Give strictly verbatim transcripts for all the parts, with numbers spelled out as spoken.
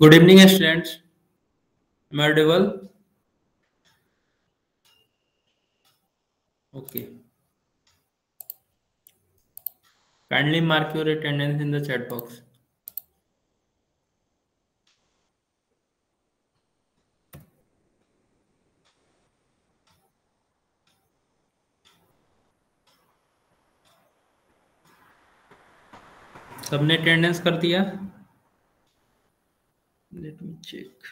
Good evening, students. Am I audible? Okay. Kindly mark your attendance in the chat box. सबने attendance कर दिया? Let me check.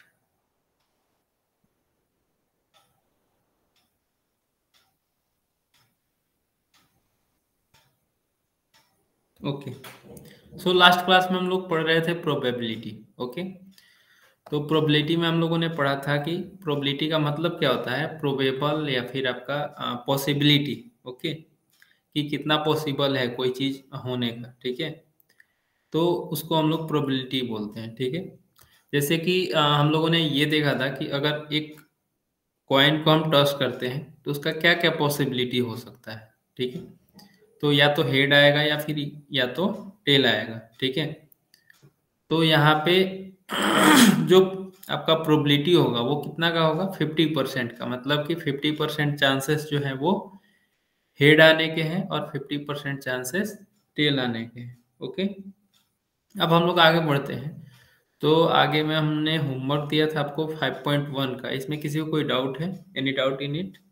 Okay so last class में हम लोग पढ़ रहे थे प्रोबेबिलिटी. ओके तो प्रोबेबिलिटी में हम लोगों ने पढ़ा था कि प्रोबेबिलिटी का मतलब क्या होता है, प्रोबेबल या फिर आपका पॉसिबिलिटी. ओके कि कितना पॉसिबल है कोई चीज होने का. ठीक है, तो उसको हम लोग प्रोबेबिलिटी बोलते हैं. ठीक है, जैसे कि अ, हम लोगों ने ये देखा था कि अगर एक कॉइन को हम टॉस करते हैं तो उसका क्या क्या पॉसिबिलिटी हो सकता है. ठीक है, तो या तो हेड आएगा या फिर या तो टेल आएगा. ठीक है, तो यहाँ पे जो आपका प्रोबेबिलिटी होगा वो कितना का होगा, फिफ्टी परसेंट का. मतलब कि फिफ्टी परसेंट चांसेस जो है वो हेड आने के हैं और फिफ्टी परसेंट चांसेस टेल आने के हैं. ओके, अब हम लोग आगे बढ़ते हैं. तो आगे में हमने होमवर्क दिया था आपको फाइव पॉइंट वन का. इसमें किसी को कोई डाउट है? Any doubt in it?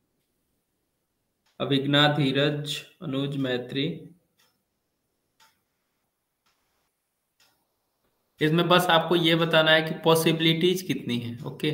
Abhigya, Dheeraj, Anuj, Maitri. इसमें बस आपको ये बताना है कि पॉसिबिलिटीज कितनी है. ओके,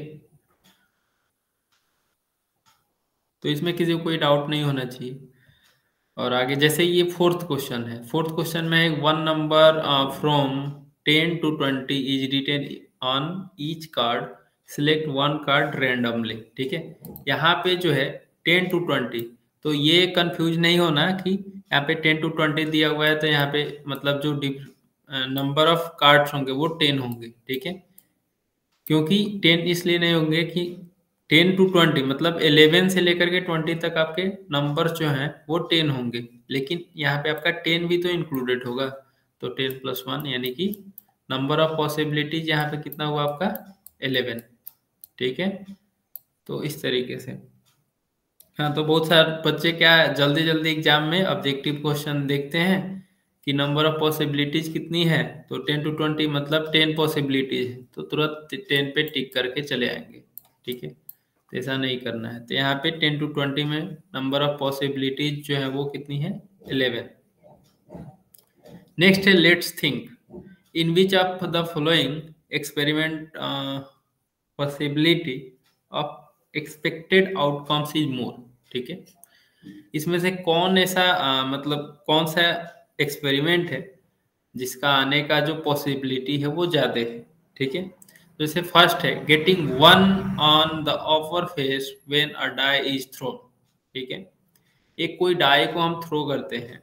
तो इसमें किसी को कोई डाउट नहीं होना चाहिए. और आगे जैसे ये फोर्थ क्वेश्चन है. फोर्थ क्वेश्चन में एक one number from ten to twenty is written on each card, select one card randomly. ठीक है, यहाँ पे जो है टेन टू ट्वेंटी, तो ये कंफ्यूज नहीं होना कि यहाँ पे टेन टू ट्वेंटी दिया हुआ है तो यहाँ पे मतलब जो नंबर ऑफ कार्ड्स होंगे वो टेन होंगे. ठीक है, क्योंकि टेन इसलिए नहीं होंगे कि टेन टू ट्वेंटी मतलब इलेवन से लेकर के ट्वेंटी तक आपके नंबर जो हैं वो टेन होंगे, लेकिन यहाँ पे आपका टेन भी तो इंक्लूडेड होगा. तो टेन प्लस वन यानी कि नंबर ऑफ पॉसिबिलिटीज यहाँ पे कितना हुआ आपका, इलेवन. ठीक है, तो इस तरीके से. हाँ, तो बहुत सारे बच्चे क्या जल्दी जल्दी एग्जाम में ऑब्जेक्टिव क्वेश्चन देखते हैं कि नंबर ऑफ पॉसिबिलिटीज कितनी है, तो टेन टू ट्वेंटी मतलब टेन पॉसिबिलिटीज है, तो तुरंत टेन पे टिक करके चले आएंगे. ठीक है, तो ऐसा नहीं करना है. तो यहाँ पे टेन टू ट्वेंटी में नंबर ऑफ पॉसिबिलिटीज जो है वो कितनी है, इलेवन. नेक्स्ट है let's think in which of the following experiment possibility of expected outcomes is more. ठीक है, इसमें से कौन ऐसा अ, मतलब कौन सा एक्सपेरिमेंट है जिसका आने का जो पॉसिबिलिटी है वो ज्यादा है. ठीक है, तो जैसे फर्स्ट है getting one on the upper face when a die is thrown. ठीक है, एक कोई डाई को हम थ्रो करते हैं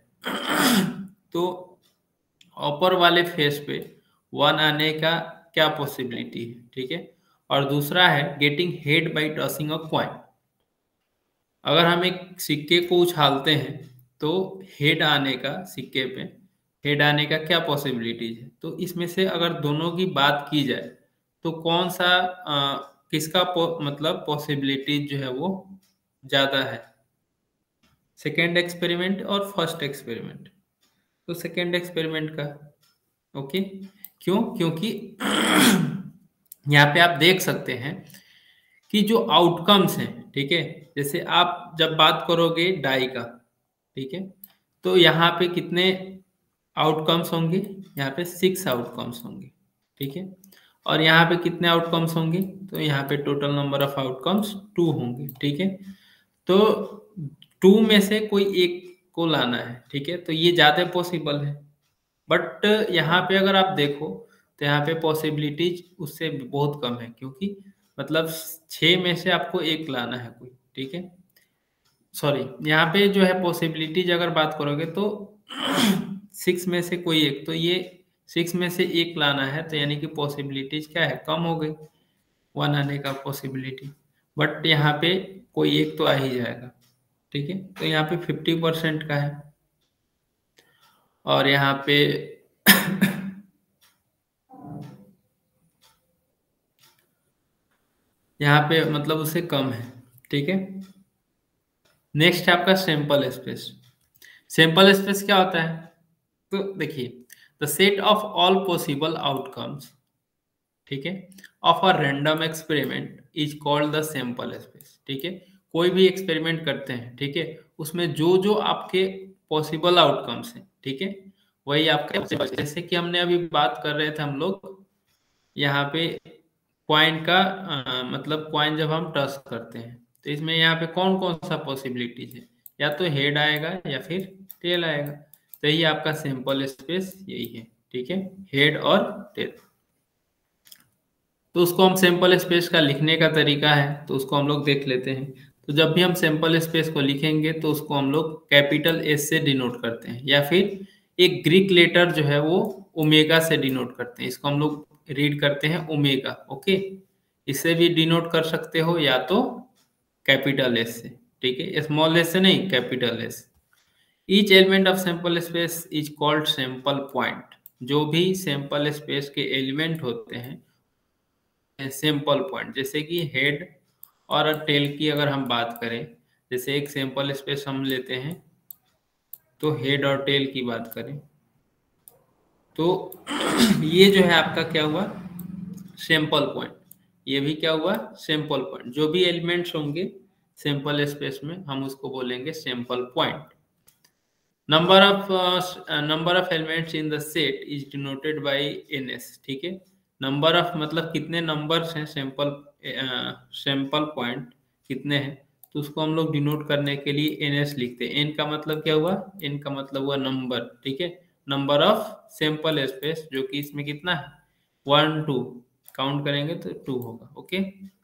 तो ऑपर वाले फेस पे वन आने का क्या पॉसिबिलिटी है. ठीक है, और दूसरा है getting head by tossing a coin. अगर हम एक सिक्के को उछालते हैं तो हेड आने का, सिक्के पे हेड आने का क्या पॉसिबिलिटीज है. तो इसमें से अगर दोनों की बात की जाए तो कौन सा आ, किसका पो, मतलब पॉसिबिलिटीज जो है वो ज्यादा है, सेकेंड एक्सपेरिमेंट और फर्स्ट एक्सपेरिमेंट. तो सेकेंड एक्सपेरिमेंट का. ओके, क्यों? क्योंकि यहाँ पे आप देख सकते हैं कि जो आउटकम्स हैं, ठीक है, जैसे आप जब बात करोगे डाई का, ठीक है, तो यहाँ पे कितने आउटकम्स होंगे, यहाँ पे सिक्स आउटकम्स होंगे. ठीक है, और यहाँ पे कितने आउटकम्स होंगे, तो यहाँ पे total number of outcomes two होंगे. ठीक है, तो टू में से कोई एक को लाना है. ठीक है, तो ये ज्यादा पॉसिबल है. बट यहाँ पे अगर आप देखो तो यहाँ पे पॉसिबिलिटीज उससे बहुत कम है, क्योंकि मतलब छह में से आपको एक लाना है कोई. ठीक है, सॉरी, यहाँ पे जो है पॉसिबिलिटीज अगर बात करोगे तो सिक्स में से कोई एक, तो ये सिक्स में से एक लाना है, तो यानी कि पॉसिबिलिटीज क्या है, कम हो गई, वन आने का पॉसिबिलिटी. बट यहाँ पे कोई एक तो आ ही जाएगा. ठीक है, तो यहाँ पे फिफ्टी परसेंट का है. और यहाँ पे यहाँ पे मतलब उससे कम है, ठीक है। नेक्स्ट है आपका सैंपल स्पेस। सैंपल स्पेस क्या होता है? तो देखिए, the set of all possible outcomes, ठीक है, of a random experiment is called the sample space, ठीक है। कोई भी एक्सपेरिमेंट करते हैं, ठीक है, उसमें जो जो आपके पॉसिबल आउटकम्स हैं, ठीक है, वही आपका, जैसे कि हमने अभी बात कर रहे थे हम लोग यहाँ पे कॉइन का, अ, मतलब कॉइन जब हम टच करते हैं तो इसमें यहाँ पे कौन कौन सा पॉसिबिलिटीज है, या तो हेड आएगा या फिर टेल आएगा। तो यही आपका सैंपल स्पेस यही है, ठीक है, हेड और टेल। तो उसको हम सैंपल स्पेस का लिखने का तरीका है, तो उसको हम लोग देख लेते हैं। तो जब भी हम सैंपल स्पेस को लिखेंगे तो उसको हम लोग कैपिटल एस से डिनोट करते हैं, या फिर एक ग्रीक लेटर जो है वो ओमेगा से डिनोट करते हैं। इसको हम लोग रीड करते हैं ओमेगा, ओके। इससे भी डिनोट कर सकते हो या तो कैपिटल एस से, ठीक है, स्मॉल एस से नहीं, capital S. Each element of sample space is called sample point. जो भी सैंपल स्पेस के एलिमेंट होते हैं सैंपल पॉइंट, जैसे कि हेड और टेल की अगर हम बात करें, जैसे एक सैंपल स्पेस हम लेते हैं, तो हेड और टेल की बात करें तो ये जो है आपका क्या हुआ, सैंपल पॉइंट। ये भी क्या हुआ, सैंपल पॉइंट। जो भी एलिमेंट्स होंगे सैंपल स्पेस में हम उसको बोलेंगे sample point. Number of number of elements in the set is denoted by ns, ठीक है। नंबर ऑफ मतलब कितने नंबर्स हैं सैंपल सैंपल पॉइंट कितने हैं, तो उसको हम लोग डिनोट करने के लिए ns लिखते हैं। n का मतलब क्या हुआ, n का मतलब हुआ नंबर, ठीक है, नंबर ऑफ सैंपल स्पेस, जो कि इसमें कितना है, वन टू, काउंट करेंगे तो टू होगा, ओके।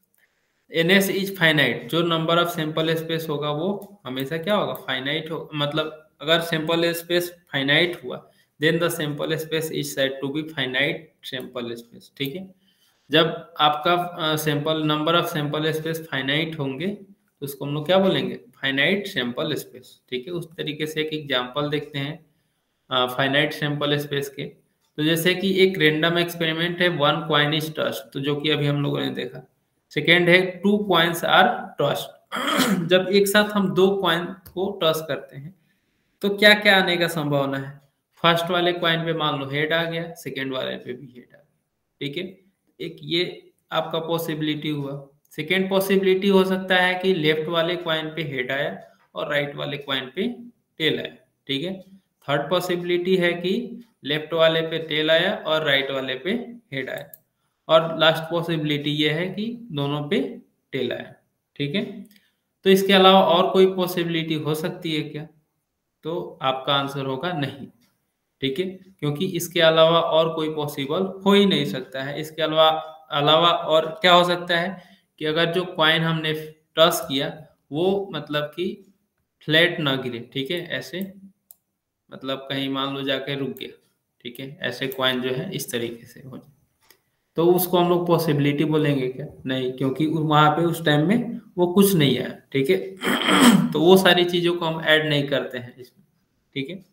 ns is finite. जो नंबर ऑफ सैंपल स्पेस होगा वो हमेशा क्या होगा, फाइनाइट हो, मतलब अगर सैंपल स्पेस फाइनाइट हुआ then the sample space is said to be finite sample space, ठीक है। जब आपका sample number of sample space finite होंगे तो उसको हम लोग क्या बोलेंगे, फाइनाइट सैंपल स्पेस, ठीक है। उस तरीके से एक एग्जांपल देखते हैं फाइनाइट सैंपल स्पेस के। तो जैसे कि एक रेंडम एक्सपेरिमेंट है, वन कॉइन इज टस्ट, तो जो कि अभी हम लोगों ने देखा। सेकेंड है टू कॉइन्स आर टस्ट। जब एक साथ हम दो कॉइन को टस करते हैं तो क्या क्या आने का संभावना है, फर्स्ट वाले कॉइन पे मान लो हेड आ गया, सेकेंड वाले पे भी हेड आ गया, ठीक है। एक ये आपका पॉसिबिलिटी हुआ। सेकेंड पॉसिबिलिटी हो सकता है कि लेफ्ट वाले कॉइन पे हेड आया और राइट वाले कॉइन पे टेल आया, ठीक है। थर्ड पॉसिबिलिटी है कि लेफ्ट वाले पे टेल आया और राइट वाले पे हेड आया। और लास्ट पॉसिबिलिटी ये है कि दोनों पे टेल आया, ठीक है। तो इसके अलावा और कोई पॉसिबिलिटी हो सकती है क्या, तो आपका आंसर होगा नहीं, ठीक है, क्योंकि इसके अलावा और कोई पॉसिबल हो ही नहीं सकता है। इसके अलावा अलावा और क्या हो सकता है कि अगर जो कॉइन हमने टॉस किया वो मतलब कि फ्लैट ना गिरे, ठीक है, ऐसे मतलब कहीं मान लो जाके रुक गया, ठीक है, ऐसे कॉइन जो है इस तरीके से हो जाए, तो उसको हम लोग पॉसिबिलिटी बोलेंगे क्या, नहीं, क्योंकि वहां पे उस टाइम में वो कुछ नहीं आया, ठीक है। तो वो सारी चीजों को हम ऐड नहीं करते हैं इसमें, ठीक है।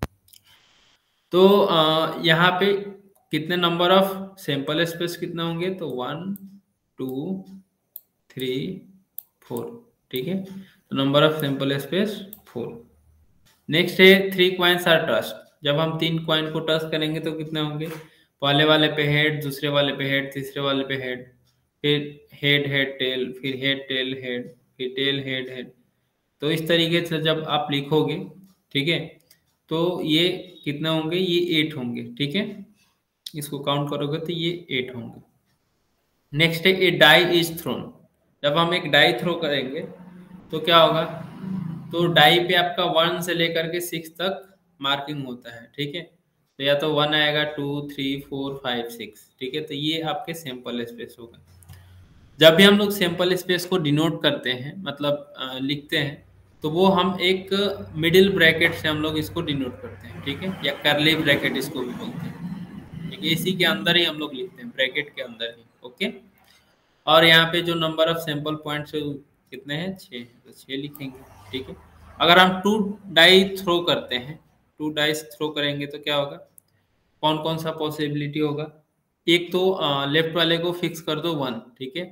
तो आ, यहाँ पे कितने नंबर ऑफ सैंपल स्पेस कितने होंगे, तो वन टू थ्री फोर, ठीक है। तो number of sample space four. Next है थ्री कॉइन्स आर टस्ट। जब हम तीन कॉइन को टच करेंगे तो कितने होंगे, पहले वाले पे हेड, दूसरे वाले पे हेड, तीसरे वाले पे हेड, फिर हेड हेड टेल, फिर हेड टेल हेड, फिर टेल हेड हेड। तो इस तरीके से जब आप लिखोगे, ठीक है, तो ये कितने होंगे, ये एट होंगे, ठीक है। इसको काउंट करोगे तो ये एट होंगे। नेक्स्ट है ए डाई इज थ्रोन। जब हम एक डाई थ्रो करेंगे तो क्या होगा, तो डाई पे आपका वन से लेकर के सिक्स तक मार्किंग होता है, ठीक है। तो या तो वन आएगा, two three four five six, ठीक है। तो ये आपके सैंपल स्पेस होगा। जब भी हम लोग सैंपल स्पेस को डिनोट करते हैं, मतलब आ, लिखते हैं, तो वो हम एक मिडिल ब्रैकेट से हम लोग इसको डिनोट करते हैं, ठीक है, या करली ब्रैकेट इसको भी बोलते हैं, ठीक है। इसी के अंदर ही हम लोग लिखते हैं, ब्रैकेट के अंदर ही, ओके। और यहाँ पे जो नंबर ऑफ सैंपल पॉइंट्स कितने हैं, छः हैं, तो छः लिखेंगे, ठीक है। अगर हम टू डाई थ्रो करते हैं, टू डाइस थ्रो करेंगे तो क्या होगा, कौन कौन सा पॉसिबिलिटी होगा, एक तो लेफ्ट वाले को फिक्स कर दो वन, ठीक है,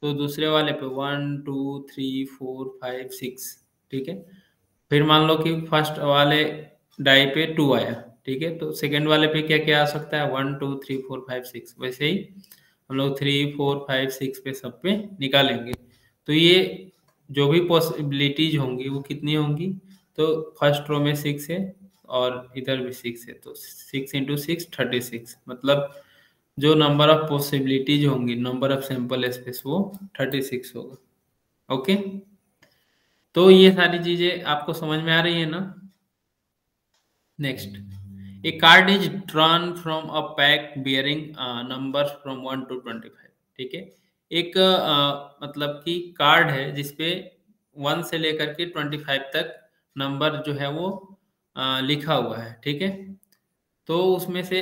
तो दूसरे वाले पे one two three four five six, ठीक है। फिर मान लो कि फर्स्ट वाले डाई पे टू आया, ठीक है, तो सेकंड वाले पे क्या क्या आ सकता है, one two three four five six. वैसे ही हम लोग थ्री फोर फाइव सिक्स पे सब पे निकालेंगे। तो ये जो भी पॉसिबिलिटीज होंगी वो कितनी होंगी, तो फर्स्ट रो में सिक्स है और इधर भी सिक्स है, तो six into six thirty six, मतलब जो नंबर ऑफ पॉसिबिलिटीज होंगी, नंबर ऑफ सैंपल स्पेस, वो थर्टी सिक्स होगा। ओके, तो ये सारी चीजें आपको समझ में आ रही है ना। Next, a card is drawn from a pack bearing numbers from one to twenty five, ठीक है। एक uh, मतलब कि कार्ड है जिसपे वन से लेकर के ट्वेंटी फाइव तक नंबर जो है वो uh, लिखा हुआ है, ठीक है। तो उसमें से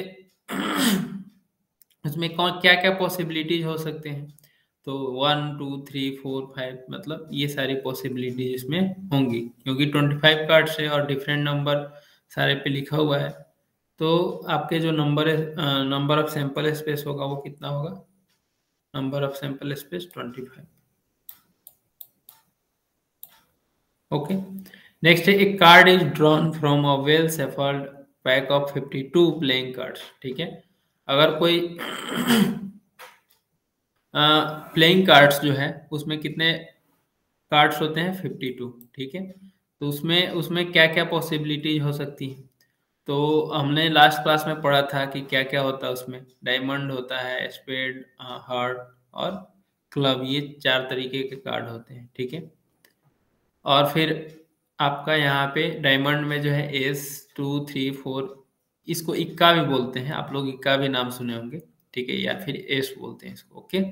उसमें कौन क्या क्या पॉसिबिलिटीज हो सकते हैं, तो one two three four five, मतलब ये सारी पॉसिबिलिटीज इसमें होंगी, क्योंकि ट्वेंटी फाइव कार्ड्स है और डिफरेंट नंबर सारे पे लिखा हुआ है। तो आपके जो नंबर है, नंबर ऑफ सैंपल स्पेस होगा वो कितना होगा, number of sample space twenty five. Okay, next है, एक card is drawn from a well shuffled pack of fifty two playing cards, ठीक है। अगर कोई प्लेइंग कार्ड्स जो है उसमें कितने कार्ड्स होते हैं, फिफ्टी टू, ठीक है। तो उसमें उसमें क्या क्या पॉसिबिलिटीज हो सकती है, तो हमने लास्ट क्लास में पढ़ा था कि क्या क्या होता है उसमें, डायमंड होता है, स्पेड, हार्ट और क्लब, ये चार तरीके के कार्ड होते हैं, ठीक है। और फिर आपका यहाँ पे डायमंड में जो है एस टू थ्री फोर, इसको इक्का भी बोलते हैं, आप लोग इक्का भी नाम सुने होंगे, ठीक है, या फिर एस बोलते हैं इसको। ओके,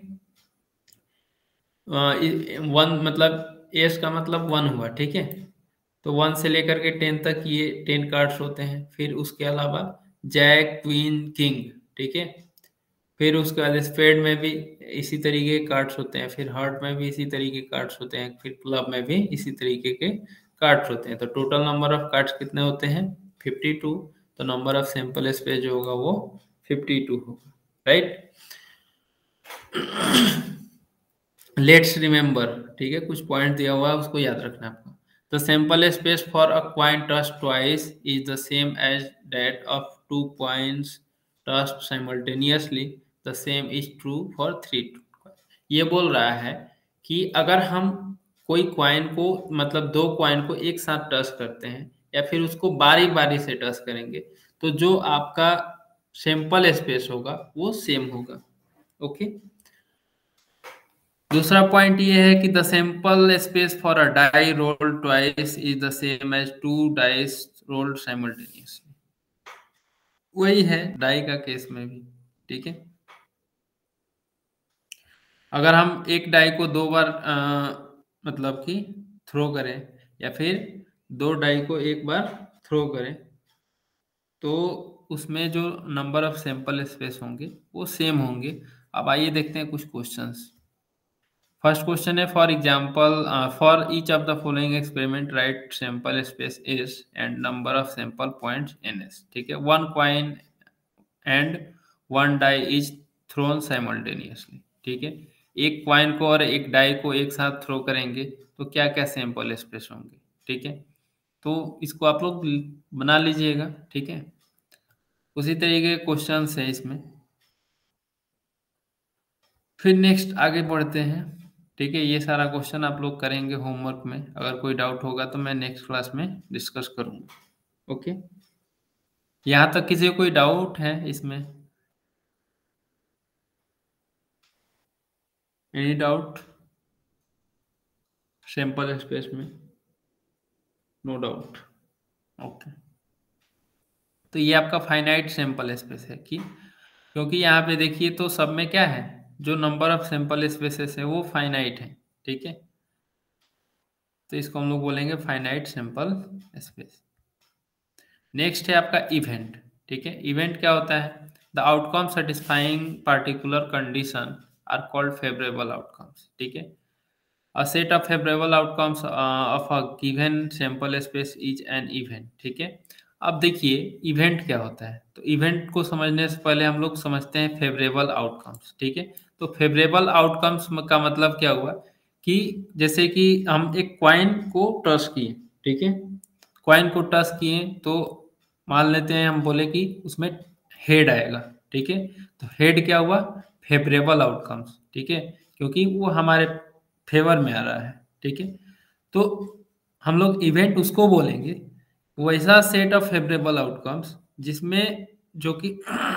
वन मतलब एस का मतलब वन हुआ, ठीक है। तो वन से लेकर के टेन तक ये टेन कार्ड्स होते हैं। फिर उसके अलावा जैक, क्वीन, किंग, ठीक है। फिर उसके बाद स्पेड में भी इसी तरीके के कार्ड्स होते हैं, फिर हार्ट में भी इसी तरीके के कार्ड्स होते हैं, फिर क्लब में भी इसी तरीके के कार्ड्स होते हैं। तो टोटल नंबर ऑफ कार्ड्स कितने होते हैं, फिफ्टी टू। तो नंबर ऑफ सैंपल स्पेस जो होगा वो फिफ्टी टू होगा, राइट। लेट्स रिमेम्बर, ठीक है, कुछ पॉइंट दिया हुआ है उसको याद रखना है आपको। The sample space for a coin tossed twice is the same as that of two coins tossed simultaneously, the same is true for three. ये बोल रहा है कि अगर हम कोई क्वाइन को, मतलब दो क्वाइन को एक साथ टच करते हैं या फिर उसको बारी बारी से टच करेंगे, तो जो आपका सैंपल स्पेस होगा वो सेम होगा। ओके, दूसरा पॉइंट ये है कि the sample space for a die rolled twice is the same as two dice rolled simultaneously. वही है डाई का केस में भी, ठीक है। अगर हम एक डाई को दो बार आ, मतलब कि थ्रो करें या फिर दो डाई को एक बार थ्रो करें, तो उसमें जो नंबर ऑफ सैंपल स्पेस होंगे वो सेम होंगे। अब आइए देखते हैं कुछ क्वेश्चंस। फर्स्ट क्वेश्चन है, for example for each of the following experiment write sample space S and number of sample points n S, ठीक है। One coin and one die is thrown simultaneously, ठीक है। एक क्वाइन को और एक die को एक साथ थ्रो करेंगे तो क्या क्या सैंपल स्पेस होंगे, ठीक है। तो इसको आप लोग बना लीजिएगा, ठीक है। उसी तरीके के क्वेश्चन हैं इसमें। फिर नेक्स्ट आगे बढ़ते हैं, ठीक है। ये सारा क्वेश्चन आप लोग करेंगे होमवर्क में, अगर कोई डाउट होगा तो मैं नेक्स्ट क्लास में डिस्कस करूंगा। ओके, यहाँ तक किसी को कोई डाउट है इसमें, एनी डाउट सैंपल स्पेस में? No doubt. ओके, तो ये आपका फाइनाइट सैंपल स्पेस है कि, क्योंकि यहाँ पे देखिए तो सब में क्या है, जो नंबर ऑफ सैंपल स्पेसेस है वो फाइनाइट है, ठीक है। तो इसको हम लोग बोलेंगे फाइनाइट सैंपल स्पेस। नेक्स्ट है आपका इवेंट, ठीक है। इवेंट क्या होता है, the outcome satisfying particular condition are called favourable outcomes, ठीक है। A set of favourable outcomes of a given sample space is an event, ठीक है। अब देखिए इवेंट क्या होता है, तो इवेंट को समझने से पहले हम लोग समझते हैं फेवरेबल आउटकम्स, ठीक है। तो फेवरेबल आउटकम्स का मतलब क्या हुआ कि जैसे कि हम एक क्वाइन को टॉस किए, ठीक है, क्वाइन को टॉस किए तो मान लेते हैं हम बोले कि उसमें हेड आएगा, ठीक है। तो हेड क्या हुआ, फेवरेबल आउटकम्स, ठीक है, क्योंकि वो हमारे फेवर में आ रहा है, ठीक है। तो हम लोग इवेंट उसको बोलेंगे वैसा सेट ऑफ फेवरेबल आउटकम्स जिसमें जो कि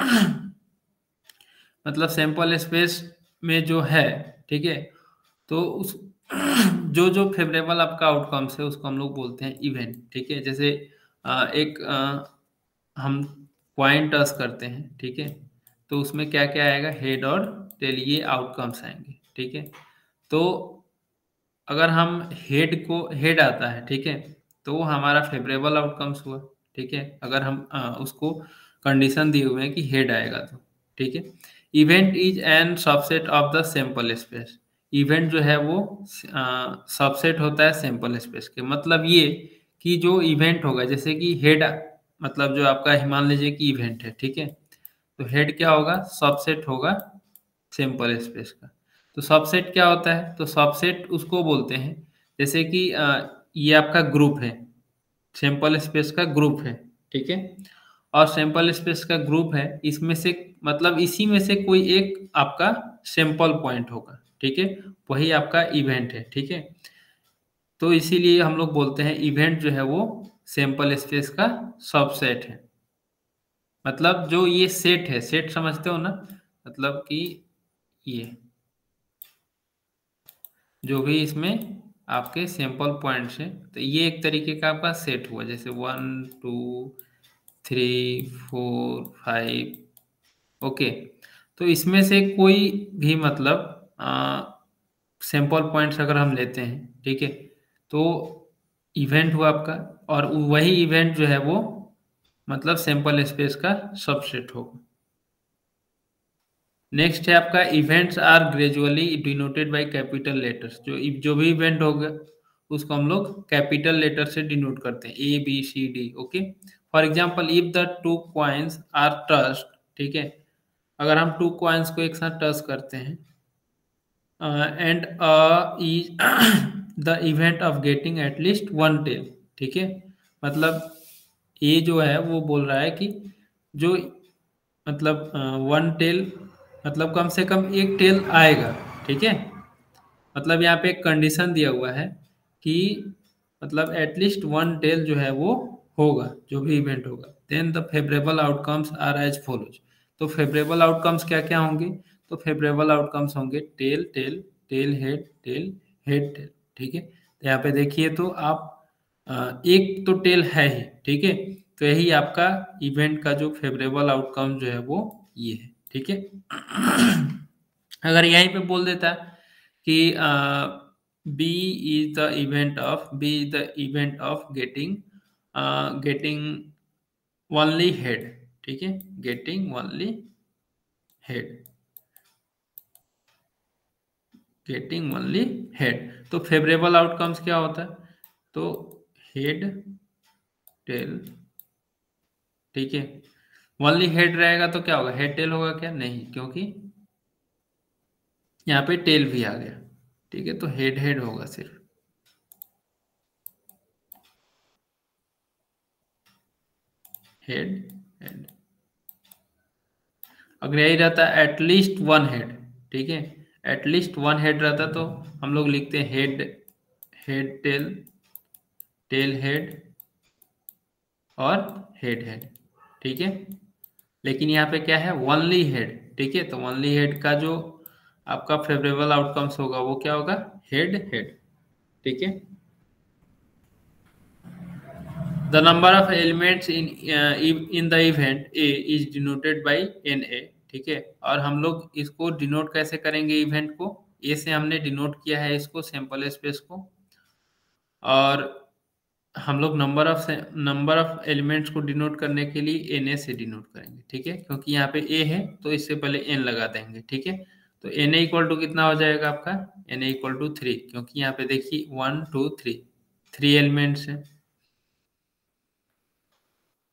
मतलब सैंपल स्पेस में जो है, ठीक है, तो उस जो जो फेवरेबल आपका आउटकम्स है उसको हम लोग बोलते हैं इवेंट, ठीक है। जैसे अ, एक अ, हम क्वाइन टॉस करते हैं, ठीक है, तो उसमें क्या क्या आएगा, हेड और टेल, ये आउटकम्स आएंगे, ठीक है। तो अगर हम हेड को हेड आता है, ठीक है, तो वो हमारा फेवरेबल आउटकम्स हुआ, ठीक है, अगर हम अ, उसको कंडीशन दिए हुए हैं कि हेड आएगा तो, ठीक है। Event is an subset of the sample space, event जो है वो सबसेट होता है सैंपल स्पेस के, मतलब ये कि जो इवेंट होगा जैसे कि हेड, मतलब जो आपका मान लीजिए कि इवेंट है, ठीक है, तो हेड क्या होगा, सबसेट होगा सैंपल स्पेस का। तो सबसेट क्या होता है, तो सबसेट उसको बोलते हैं जैसे कि अ, ये आपका ग्रुप है, सैंपल स्पेस का ग्रुप है, ठीक है, और सैंपल स्पेस का ग्रुप है, इसमें से मतलब इसी में से कोई एक आपका सैंपल पॉइंट होगा, ठीक है, वही आपका इवेंट है, ठीक है। तो इसीलिए हम लोग बोलते हैं इवेंट जो है वो सैंपल स्पेस का सबसेट है। मतलब जो ये सेट है, सेट समझते हो ना, मतलब कि ये जो भी इसमें आपके सैंपल पॉइंट्स हैं, तो ये एक तरीके का आपका सेट हुआ, जैसे one two three four five, okay. तो इसमें से कोई भी मतलब सैंपल पॉइंट्स अगर हम लेते हैं, ठीक है, तो इवेंट हुआ आपका, और वही इवेंट जो है वो मतलब सैंपल स्पेस का सबसेट होगा। नेक्स्ट है आपका events are gradually denoted by capital letters, जो जो भी इवेंट होगा उसको हम लोग कैपिटल लेटर से डिनोट करते हैं, A B C D, okay. For example if the two coins are tossed, ठीक है, अगर हम टू कॉइन्स को एक साथ टच करते हैं, and is the event of getting at least one tail, ठीक है, मतलब ये जो है वो बोल रहा है कि जो मतलब वन टेल मतलब कम से कम एक टेल आएगा, ठीक है, मतलब यहाँ पे एक कंडीशन दिया हुआ है कि मतलब एटलीस्ट वन टेल जो है वो होगा, जो भी इवेंट होगा, then the favourable outcomes are as follows. तो फेवरेबल आउटकम्स क्या क्या होंगे, तो फेवरेबल आउटकम्स होंगे tail tail tail head tail head tail, ठीक है। तो यहाँ पे देखिए तो आप अ, एक तो टेल है ही, ठीक है, तो यही आपका इवेंट का जो फेवरेबल आउटकम जो है वो ये है, ठीक है। अगर यहीं पे बोल देता कि B is the event of B is the event of getting getting only head, ठीक है, getting only head, getting only head, तो फेवरेबल आउटकम्स क्या होता है, तो हेड टेल, ठीक है, ओनली हेड रहेगा तो क्या होगा, हेड टेल होगा क्या, नहीं, क्योंकि यहाँ पे टेल भी आ गया, ठीक है, तो हेड हेड होगा सिर्फ, हेड हेड। अगर यही रहता एटलीस्ट वन हेड, ठीक है, एटलीस्ट वन हेड रहता तो हम लोग लिखते हैं head head tail tail head और हेड हेड, ठीक है। लेकिन यहाँ पे क्या है, ओनली हेड, ठीक है, तो ओनली हेड का जो आपका फेवरेबल आउटकम्स होगा वो क्या होगा, हेड हेड, ठीक है। The number of elements in uh, in the event A is denoted by n A, ठीक है, और हम लोग इसको डिनोट कैसे करेंगे, इवेंट को ए से हमने डिनोट किया है इसको सैंपल स्पेस को, और हम लोग number of number of elements को डिनोट करने के लिए एन ए से डिनोट करेंगे, ठीक है, क्योंकि यहाँ पे ए है तो इससे पहले एन लगा देंगे, ठीक है। तो एन ए इक्वल टू कितना हो जाएगा आपका, n A equal to three, क्योंकि यहाँ पे देखिए one two three three elements हैं,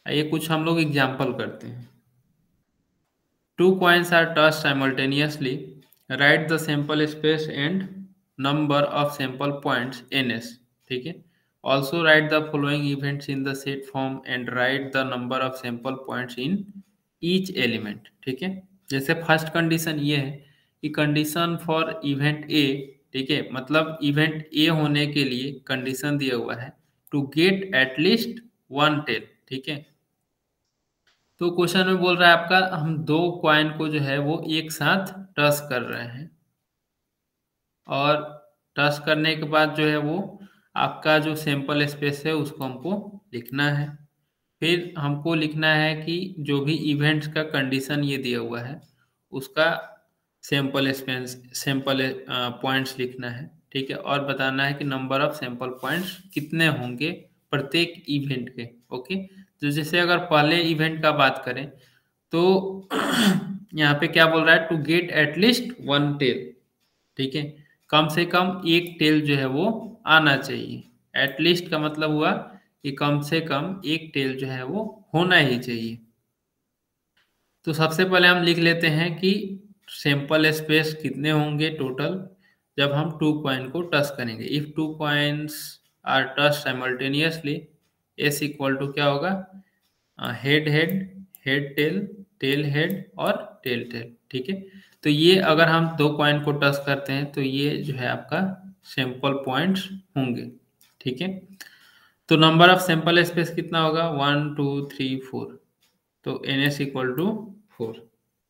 ये कुछ हम लोग एग्जाम्पल करते हैं। Two coins are tossed simultaneously. Write the sample space and number of sample points ns. ठीक है। Also write the following events in the set form and write the number of sample points in each element. ठीक है। जैसे first condition ये है कि condition for event ए, ठीक है, मतलब इवेंट ए होने के लिए कंडीशन दिया हुआ है to get at least one tail. ठीक है। तो क्वेश्चन में बोल रहा है आपका हम दो क्वाइन को जो है वो एक साथ टच कर रहे हैं, और टच करने के बाद जो है वो आपका जो सैंपल स्पेस है उसको हमको लिखना है। फिर हमको लिखना है कि जो भी इवेंट्स का कंडीशन ये दिया हुआ है उसका सैंपल स्पेस सैंपल पॉइंट्स लिखना है। ठीक है। और बताना है कि नंबर ऑफ सैंपल पॉइंट्स कितने होंगे प्रत्येक इवेंट के। ओके। तो जैसे अगर पहले इवेंट का बात करें तो यहाँ पे क्या बोल रहा है, to get at least one tail. ठीक है। कम से कम एक टेल जो है वो आना चाहिए। एटलीस्ट का मतलब हुआ कि कम से कम एक टेल जो है वो होना ही चाहिए। तो सबसे पहले हम लिख लेते हैं कि सैंपल स्पेस कितने होंगे टोटल जब हम टू कॉइन को टच करेंगे। If two coins are touch simultaneously, S equal to क्या होगा, head head, head tail, tail head और टेल टेल। ठीक है। तो ये अगर हम दो कॉइन को टच करते हैं तो ये जो है आपका सैंपल पॉइंट्स होंगे। ठीक है। तो नंबर ऑफ सैंपल स्पेस कितना होगा, वन टू थ्री फोर। तो n S equal to four.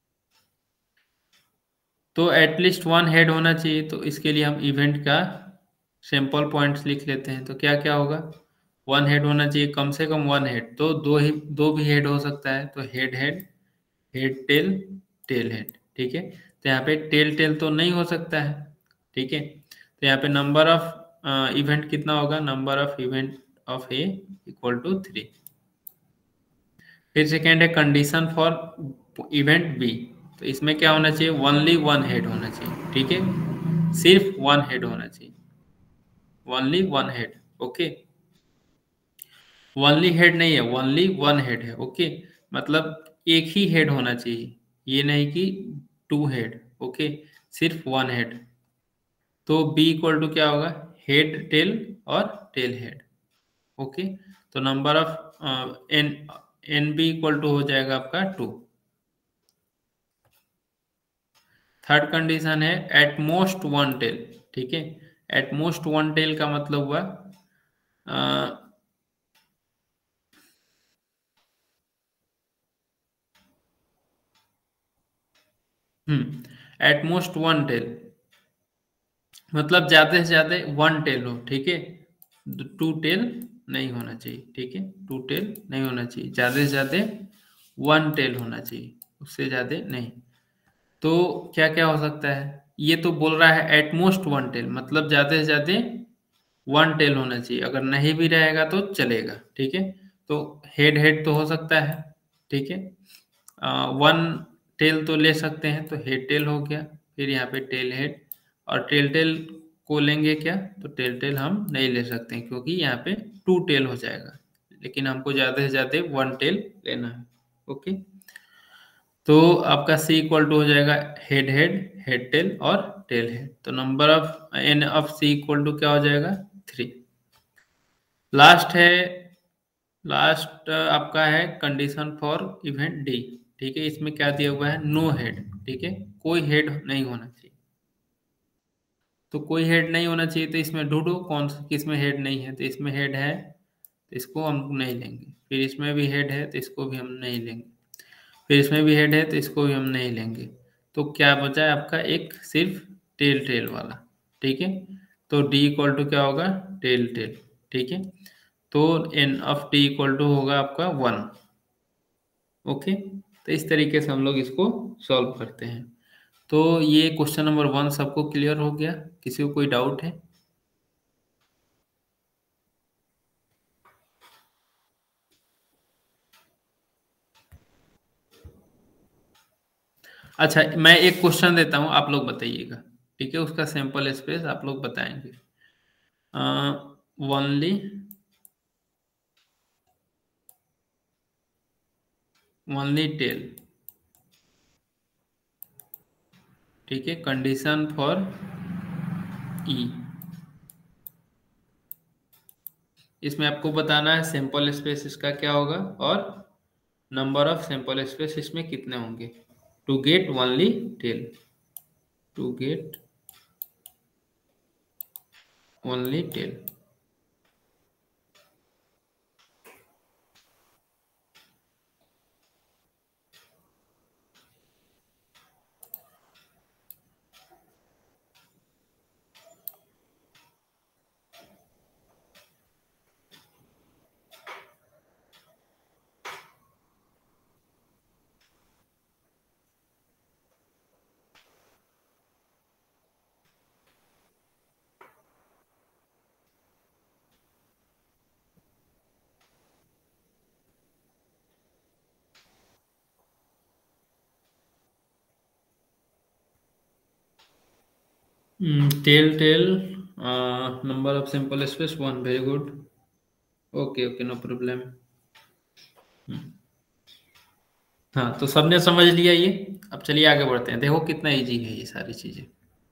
तो एटलीस्ट वन हेड होना चाहिए, तो इसके लिए हम इवेंट का सैंपल पॉइंट्स लिख लेते हैं। तो क्या क्या होगा, वन हेड होना चाहिए, कम से कम वन हेड। तो दो ही दो भी हेड हो सकता है, तो head head, head tail, tail head. ठीक है। तो यहाँ पे टेल टेल तो नहीं हो सकता है। ठीक है। तो यहाँ पे नंबर ऑफ इवेंट कितना होगा, number of event of A equal to three. फिर सेकेंड है कंडीशन फॉर इवेंट बी। तो इसमें क्या होना चाहिए, ओनली वन हेड होना चाहिए। ठीक है। सिर्फ वन हेड होना चाहिए, only one head. Okay. Only head नहीं है, ओनली वन हेड है। ओके। मतलब एक ही हेड होना चाहिए, ये नहीं कि टू हेड। ओके। सिर्फ वन हेड। तो बी इक्वल टू क्या होगा, हेड टेल और टेल हेड। ओके। तो number of n n B equal to हो जाएगा आपका टू। थर्ड कंडीशन है एट मोस्ट वन टेल। ठीक है। एट मोस्ट वन टेल का मतलब हुआ हम्म एट मोस्ट वन टेल मतलब ज्यादा से ज्यादा वन टेल हो। ठीक है। टू टेल नहीं होना चाहिए। ठीक है। टू टेल नहीं होना चाहिए, ज्यादा से ज्यादा वन टेल होना चाहिए, उससे ज्यादा नहीं। तो क्या क्या हो सकता है, ये तो बोल रहा है एटमोस्ट वन टेल, मतलब ज्यादा से ज्यादा वन टेल होना चाहिए। अगर नहीं भी रहेगा तो चलेगा। ठीक है। तो हेड हेड तो हो सकता है। ठीक है। वन टेल तो ले सकते हैं, तो हेड टेल हो गया। फिर यहाँ पे टेल हेड, और टेल टेल को लेंगे क्या, तो टेल टेल हम नहीं ले सकते हैं क्योंकि यहाँ पे टू टेल हो जाएगा, लेकिन हमको ज्यादा से ज्यादा वन टेल लेना है। ओके। तो आपका सी इक्वल टू हो जाएगा हेड हेड, हेड टेल और टेल हेड। तो number of n of C equal to क्या हो जाएगा, थ्री। लास्ट है, लास्ट आपका है कंडीशन फॉर इवेंट डी। ठीक है। इसमें क्या दिया हुआ है, नो हेड। ठीक है। कोई हेड नहीं होना चाहिए। तो कोई हेड नहीं होना चाहिए, तो इसमें ढूंढो कौन सा किस में हेड नहीं है। तो इसमें हेड है तो इसको हम नहीं लेंगे। फिर इसमें भी हेड है तो इसको भी हम नहीं लेंगे। फिर इसमें भी हेड है तो इसको भी हम नहीं लेंगे। तो क्या बचा है आपका, एक सिर्फ टेल टेल वाला। ठीक है। तो डी इक्वल टू क्या होगा, टेल टेल। ठीक है। तो n of D equal to होगा आपका वन। ओके। तो इस तरीके से हम लोग इसको सॉल्व करते हैं। तो ये क्वेश्चन नंबर वन सबको क्लियर हो गया, किसी को कोई डाउट है? अच्छा, मैं एक क्वेश्चन देता हूँ, आप लोग बताइएगा। ठीक है। उसका सैंपल स्पेस आप लोग बताएंगे। ओनली ओनली टेल, ठीक है। कंडीशन फॉर ई, इसमें आपको बताना है सैंपल स्पेस इसका क्या होगा और नंबर ऑफ सैंपल स्पेस इसमें कितने होंगे to get only tail, to get only tail. Tail tail number of sample space one, very good, okay okay, no problem. हाँ, तो सबने समझ लिया ये। अब चलिए आगे बढ़ते हैं, देखो कितना इजी है ये सारी चीजें।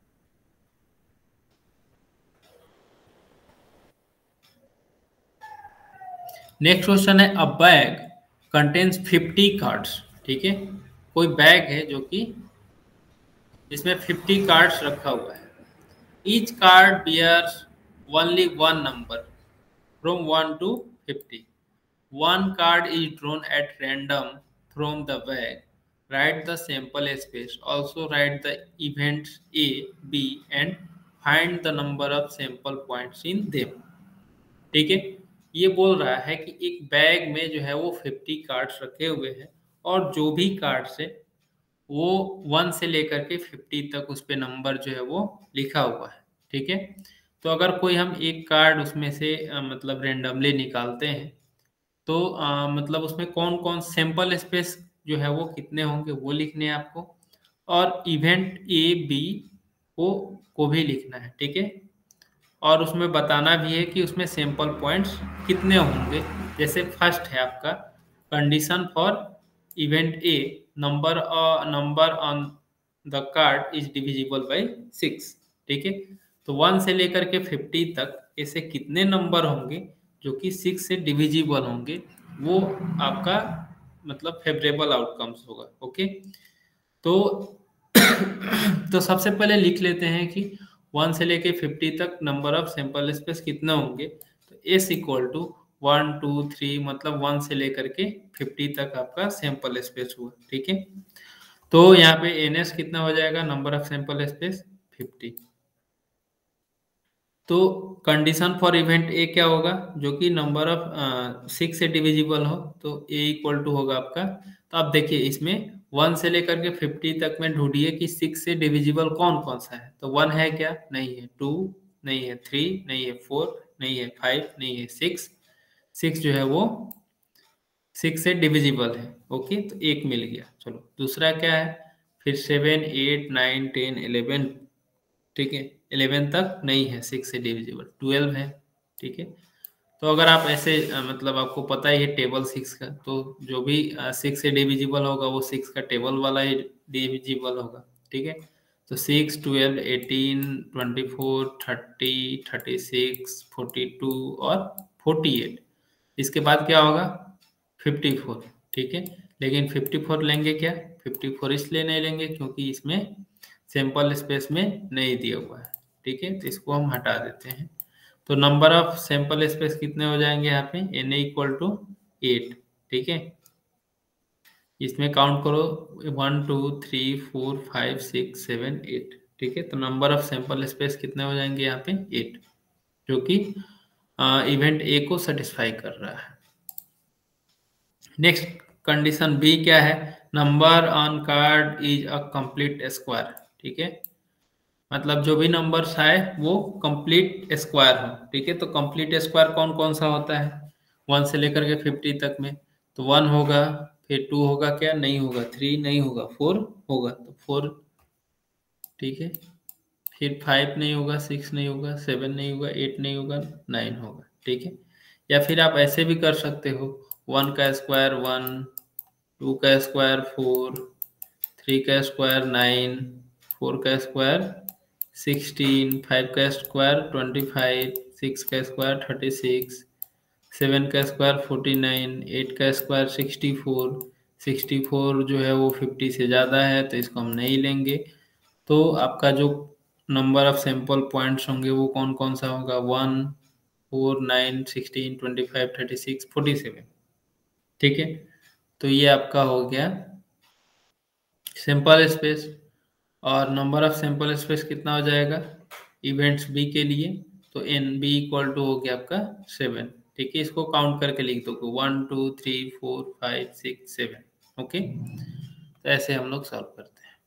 नेक्स्ट क्वेश्चन है, a bag contains fifty cards, ठीक है। कोई बैग है जो कि जिसमें फिफ्टी कार्ड्स रखा हुआ है। Each card bears only one number from one to fifty. One card is drawn at random from the bag. Write the sample space. Also write the events A, B and find the number of sample points in them. ठीक है, ये बोल रहा है कि एक bag में जो है वो फिफ्टी कार्ड्स रखे हुए हैं और जो भी कार्ड्स है वो वन से लेकर के फिफ्टी तक उस पे नंबर जो है वो लिखा हुआ है, ठीक है। तो अगर कोई हम एक कार्ड उसमें से अ, मतलब रेंडमली निकालते हैं तो आ, मतलब उसमें कौन कौन सैंपल स्पेस जो है वो कितने होंगे वो लिखने हैं आपको, और इवेंट ए बी को को भी लिखना है, ठीक है। और उसमें बताना भी है कि उसमें सैंपल पॉइंट्स कितने होंगे। जैसे फर्स्ट है आपका condition for event A, number number on the card is divisible by six, ठीक है। तो वन से लेकर के फिफ्टी तक ऐसे कितने नंबर होंगे जो कि सिक्स से डिविजिबल होंगे, वो आपका मतलब फेवरेबल आउटकम्स होगा, ओके। तो तो सबसे पहले लिख लेते हैं कि वन से लेके फिफ्टी तक नंबर ऑफ सैंपल स्पेस कितने होंगे। तो S equal to one two three, मतलब वन से लेकर के फिफ्टी तक आपका सैंपल स्पेस हुआ, ठीक है। तो यहाँ पे एन एस कितना हो जाएगा, number of sample space fifty. तो कंडीशन फॉर इवेंट ए क्या होगा, जो कि नंबर ऑफ सिक्स से डिविजिबल हो, तो ए इक्वल टू होगा आपका। तो आप देखिए इसमें वन से लेकर के फिफ्टी तक में ढूंढिए कि सिक्स से डिविजिबल कौन कौन सा है। तो वन है क्या, नहीं है। टू नहीं है, थ्री नहीं है, फोर नहीं है, फाइव नहीं है, सिक्स, सिक्स जो है वो सिक्स से डिविजिबल है, ओके। तो एक मिल गया। चलो दूसरा क्या है, फिर seven eight nine ten eleven, ठीक है। इलेवन तक नहीं है सिक्स से डिविजिबल, ट्वेल्व है, ठीक है। तो अगर आप ऐसे अ, मतलब आपको पता ही है टेबल सिक्स का, तो जो भी सिक्स से डिविजिबल होगा वो सिक्स का टेबल वाला ही डिविजिबल होगा, ठीक है। तो six, twelve, eighteen, twenty four, thirty, thirty six, forty two और फोर्टी एट। इसके बाद क्या होगा, फिफ्टी फोर, ठीक है। लेकिन फिफ्टी फोर लेंगे क्या, फिफ्टी फोर इसलिए नहीं लेंगे क्योंकि इसमें सैंपल स्पेस में नहीं दिया हुआ है, ठीक है। तो इसको हम हटा देते हैं। तो नंबर ऑफ सैंपल स्पेस कितने हो जाएंगे यहाँ पे, एन इक्वल टू एट, ठीक है। इसमें काउंट करो, one two three four five six seven eight, ठीक है। तो नंबर ऑफ सैंपल स्पेस कितने हो जाएंगे यहाँ पे, एट, जो कि इवेंट ए को सेटिस्फाई कर रहा है। नेक्स्ट कंडीशन बी क्या है, number on card is a complete square, ठीक है। मतलब जो भी नंबर्स आए वो कंप्लीट स्क्वायर हो, ठीक है। तो कंप्लीट स्क्वायर कौन कौन सा होता है, वन से लेकर के फिफ्टी तक में। तो वन होगा, फिर टू होगा क्या, नहीं होगा, थ्री नहीं होगा, फोर होगा, तो फोर, ठीक है। फिर फाइव नहीं होगा, सिक्स नहीं होगा, सेवन नहीं होगा, एट नहीं होगा, नाइन होगा, ठीक है। या फिर आप ऐसे भी कर सकते हो, वन का स्क्वायर वन, टू का स्क्वायर फोर, थ्री का स्क्वायर नाइन, फोर का स्क्वायर सिक्सटीन, फाइव का स्क्वायर ट्वेंटी फाइव, सिक्स का स्क्वायर थर्टी सिक्स, सेवन का स्क्वायर फोर्टी नाइन, एट का square sixty four, sixty four जो है वो फिफ्टी से ज़्यादा है तो इसको हम नहीं लेंगे। तो आपका जो नंबर ऑफ सैंपल पॉइंट्स होंगे वो कौन कौन सा होगा, one, four, nine, sixteen, twenty five, thirty six, forty seven. ठीक है, तो ये आपका हो गया सैंपल स्पेस। और नंबर ऑफ सैंपल स्पेस कितना हो जाएगा इवेंट्स बी के लिए, तो एन बी इक्वल टू हो गया आपका सेवन। ठीक है, इसको काउंट करके लिख दो, one two three four five six seven. Okay, तो ऐसे हम लोग सॉल्व करते हैं।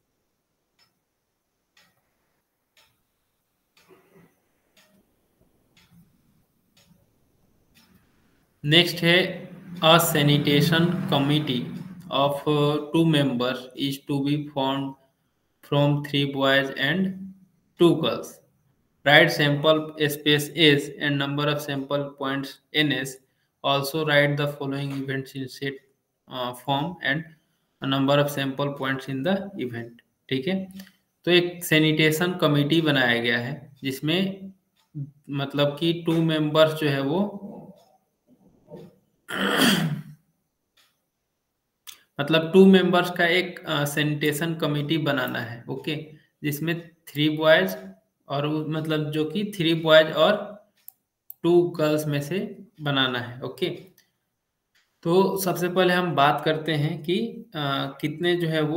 नेक्स्ट है a sanitation committee of two members is to be formed from three boys and two girls. Write sample space S and number of sample points N S. Also write the following events in set uh, form and a number of sample points in the event. ठीक है, तो एक sanitation committee बनाया गया है जिसमें मतलब कि टू मेंबर्स जो है वो मतलब टू मेंबर्स का एक सैनिटेशन कमेटी बनाना है। ओके, जिसमें थ्री बॉयज और मतलब जो कि थ्री बॉयज और टू गर्ल्स में से बनाना है। ओके, तो सबसे पहले हम बात करते हैं कि आ, कितने जो है वो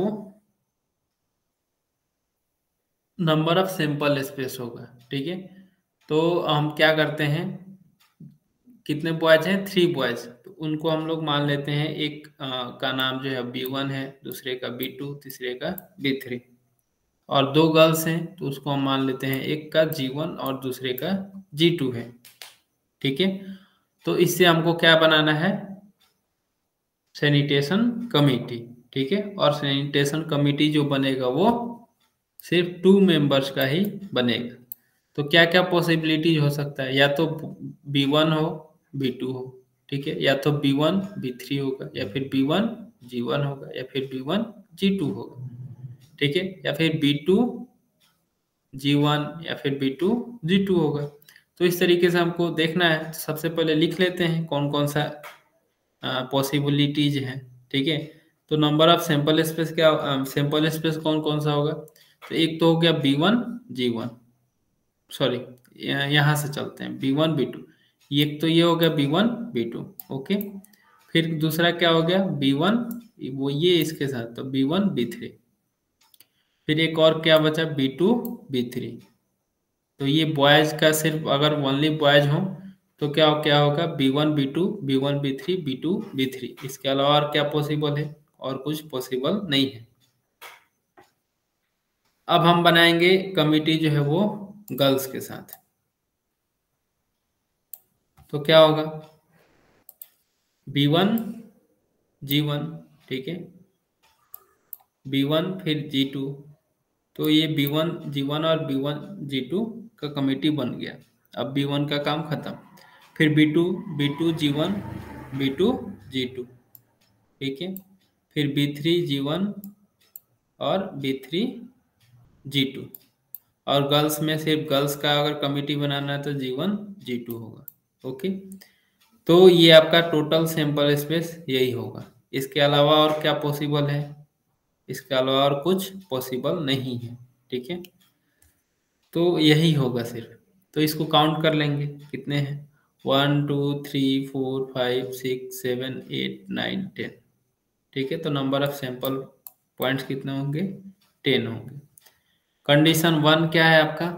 नंबर ऑफ सैंपल स्पेस होगा। ठीक है, तो हम क्या करते हैं, कितने बॉयज हैं, थ्री बॉयज, तो उनको हम लोग मान लेते हैं एक आ, का नाम जो है बी वन है, दूसरे का बी टू, तीसरे का बी थ्री। और दो गर्ल्स हैं तो उसको हम मान लेते हैं एक का जी वन और दूसरे का जी टू है। ठीक है, तो इससे हमको क्या बनाना है, सैनिटेशन कमेटी। ठीक है, और सैनिटेशन कमेटी जो बनेगा वो सिर्फ टू मेंबर्स का ही बनेगा। तो क्या क्या पॉसिबिलिटीज हो सकता है, या तो बी वन हो, बी टू हो। ठीक है, या तो बी वन बी थ्री होगा, या फिर बी वन जी वन होगा, या फिर बी वन जी टू होगा। ठीक है, या फिर बी टू जी वन या फिर बी टू जी टू होगा। तो इस तरीके से हमको देखना है। सबसे पहले लिख लेते हैं कौन कौन सा पॉसिबिलिटीज हैं। ठीक है, तो नंबर ऑफ सैंपल स्पेस क्या, सैंपल स्पेस कौन कौन सा होगा, तो एक तो हो गया B one G one, sorry यहाँ से चलते हैं बी वन बी टू, ये तो ये हो गया B one B two. Okay, फिर दूसरा क्या हो गया बी वन, वो ये इसके साथ तो बी वन बी थ्री, फिर एक और क्या बचा बी टू बी थ्री। तो ये बॉयज का सिर्फ अगर ओनली बॉयज हो तो क्या क्या होगा B one B two B one B three B two B three. इसके अलावा और क्या पॉसिबल है, और कुछ पॉसिबल नहीं है। अब हम बनाएंगे कमिटी जो है वो गर्ल्स के साथ। तो क्या होगा बी वन जी वन, ठीक है, बी वन फिर जी टू, तो ये बी वन जी वन और बी वन जी टू का कमेटी बन गया। अब बी वन का काम खत्म, फिर B two B two G one B two G two, ठीक है, फिर बी थ्री जी वन और बी थ्री जी टू, और गर्ल्स में सिर्फ गर्ल्स का अगर कमेटी बनाना है तो जी वन जी टू होगा। ओके, तो ये आपका टोटल सैंपल स्पेस यही होगा। इसके अलावा और क्या पॉसिबल है, इसके अलावा और कुछ पॉसिबल नहीं है। ठीक है, तो यही होगा सिर्फ। तो इसको काउंट कर लेंगे कितने हैं, one two three four five six seven eight nine ten. ठीक है, तो नंबर ऑफ सैंपल पॉइंट्स कितने होंगे, टेन होंगे। कंडीशन वन क्या है आपका,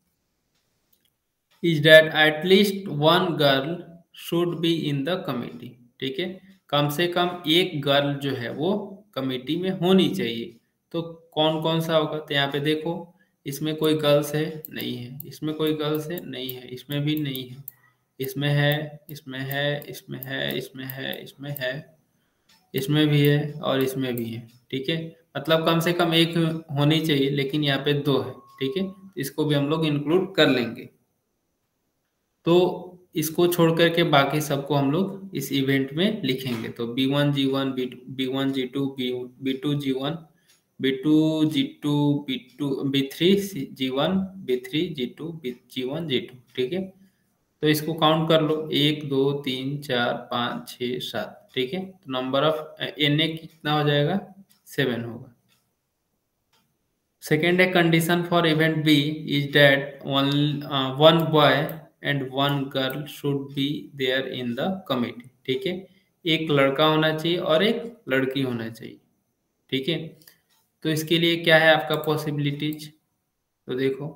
is that at least one girl should be in the committee. ठीक है, कम से कम एक गर्ल जो है वो कमिटी में होनी चाहिए। तो कौन कौन सा होगा, तो यहाँ पे देखो इसमें कोई गर्ल्स है नहीं है, इसमें कोई गर्ल्स है नहीं है, इसमें भी नहीं है, इसमें है इसमें है इसमें है इसमें है इसमें है इसमें भी है और इसमें भी है। ठीक है, मतलब कम से कम एक होनी चाहिए, लेकिन यहाँ पे दो है। ठीक है, इसको भी हम लोग इंक्लूड कर लेंगे। तो इसको छोड़ करके बाकी सबको हम लोग इस इवेंट में लिखेंगे। तो B one G one B B one G two B B two G one B two G two B two B three G one B three G two B G one G two. ठीक है, तो इसको count कर लो, एक दो तीन चार पाँच छः सात। ठीक है, तो नंबर ऑफ एन ए कितना हो जाएगा, सेवन होगा। सेकेंड है condition for event B is that one one boy and one girl should be there in the committee. ठीक है, एक लड़का होना चाहिए और एक लड़की होना चाहिए। ठीक है, तो इसके लिए क्या है आपका पॉसिबिलिटीज, तो देखो,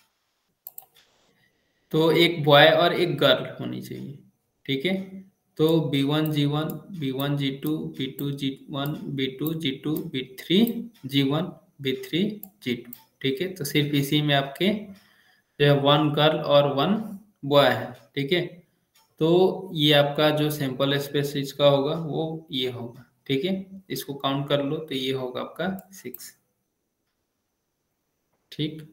तो एक बॉय और एक गर्ल होनी चाहिए। ठीक है, तो B one G one B one G two B two G one B two G two B three G one B three G two. ठीक है, तो सिर्फ इसी में आपके जो है वन गर्ल और वन बॉय है। ठीक है, तो ये आपका जो सैंपल स्पेस इसका होगा वो ये होगा। ठीक है, इसको काउंट कर लो, तो ये होगा आपका सिक्स। ठीक,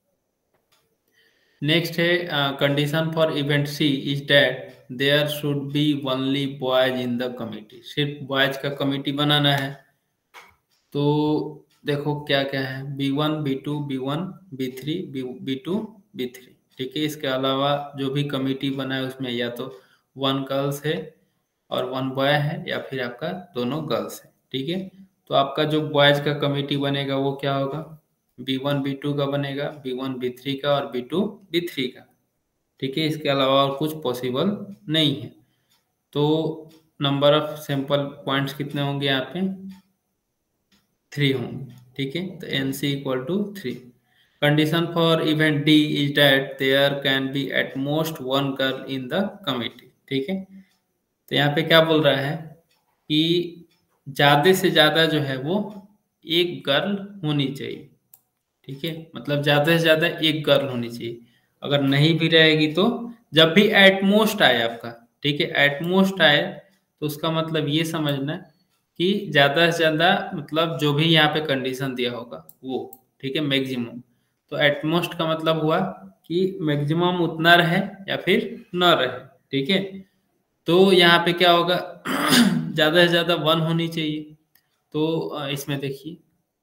नेक्स्ट है condition for event C is that there should be only boys in the committee. सिर्फ बॉयज का कमिटी बनाना है। तो देखो क्या क्या है, B one B two B one B three B B two B three. ठीक है, इसके अलावा जो भी कमिटी बना है उसमें या तो वन गर्ल्स है और वन बॉय है या फिर आपका दोनों गर्ल्स है। ठीक है, तो आपका जो बॉयज का कमिटी बनेगा वो क्या होगा, बी वन बी टू का बनेगा, बी वन बी थ्री का और बी टू बी थ्री का। ठीक है, इसके अलावा और कुछ पॉसिबल नहीं है। तो नंबर ऑफ सैंपल पॉइंट्स कितने होंगे यहाँ पे, थ्री होंगे। ठीक है, तो n C equal to three. Condition for event D is that there can be at most one girl in the committee. ठीक है, तो यहाँ पे क्या बोल रहा है कि ज्यादा से ज्यादा जो है वो एक गर्ल होनी चाहिए। ठीक है, मतलब ज्यादा से ज्यादा एक गर्ल होनी चाहिए। अगर नहीं भी रहेगी तो जब भी एटमोस्ट आए आपका, ठीक है, एटमोस्ट आए तो उसका मतलब ये समझना कि ज्यादा से ज्यादा मतलब जो भी यहाँ पे कंडीशन दिया होगा वो। ठीक है, मैक्सिमम, तो एटमोस्ट का मतलब हुआ कि मैक्सिमम उतना रहे या फिर न रहे। ठीक है, तो यहाँ पे क्या होगा ज्यादा से ज्यादा वन होनी चाहिए। तो अ, इसमें देखिए,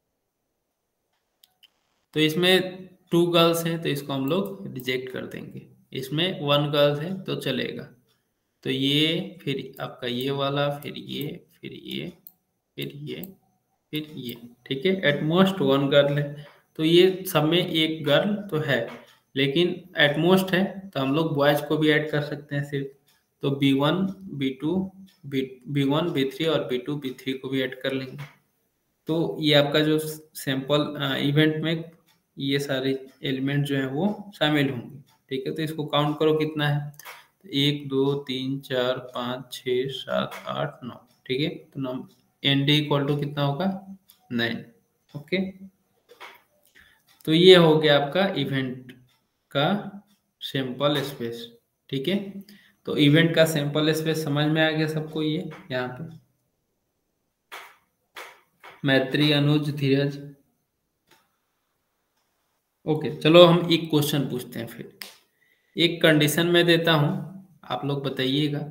तो इसमें टू गर्ल्स हैं तो इसको हम लोग रिजेक्ट कर देंगे। इसमें वन गर्ल्स है तो चलेगा। तो ये फिर आपका ये वाला, फिर ये, फिर ये, फिर ये, फिर ये। ठीक है, एटमोस्ट वन गर्ल है, तो ये सब में एक गर्ल तो है, लेकिन एटमोस्ट है तो हम लोग बॉयज को भी ऐड कर सकते हैं सिर्फ। तो B one B two B B one B three और बी टू बी थ्री को भी ऐड कर लेंगे। तो ये आपका जो सैंपल इवेंट में ये सारे एलिमेंट जो हैं वो शामिल होंगे। ठीक है, तो इसको काउंट करो कितना है, तो एक दो तीन चार पाँच छः सात आठ नौ। ठीक है, तो नम एन डी इक्वल टू कितना होगा, नाइन। ओके, तो ये हो गया आपका इवेंट का सैंपल स्पेस। ठीक है, तो इवेंट का सैंपल स्पेस समझ में आ गया सबको, ये यहाँ पे मैत्री, अनुज, धीरज। ओके, चलो हम एक क्वेश्चन पूछते हैं फिर। एक कंडीशन मैं देता हूं, आप लोग बताइएगा।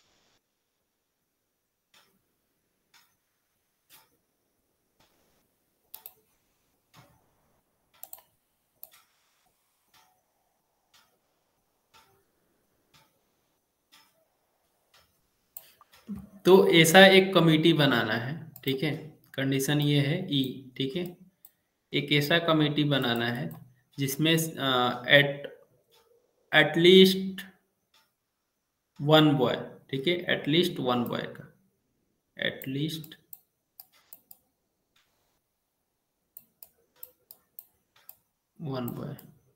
तो ऐसा एक कमेटी बनाना है। ठीक है, कंडीशन ये है ई। ठीक है, एक ऐसा कमेटी बनाना है जिसमें एट एटलीस्ट वन बॉय। ठीक है, एटलीस्ट वन बॉय का, एटलीस्ट वन बॉय।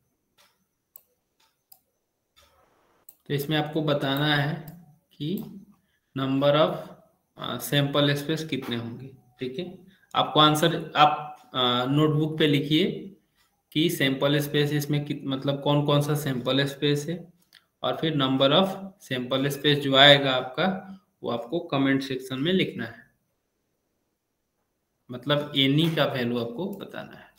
तो इसमें आपको बताना है कि नंबर ऑफ सैंपल स्पेस कितने होंगे। ठीक है, आपको आंसर आप नोटबुक पे लिखिए कि सैंपल स्पेस इसमें कित मतलब कौन कौन सा सैंपल स्पेस है, और फिर नंबर ऑफ सैंपल स्पेस जो आएगा आपका वो आपको कमेंट सेक्शन में लिखना है। मतलब एनी का वैल्यू आपको बताना है।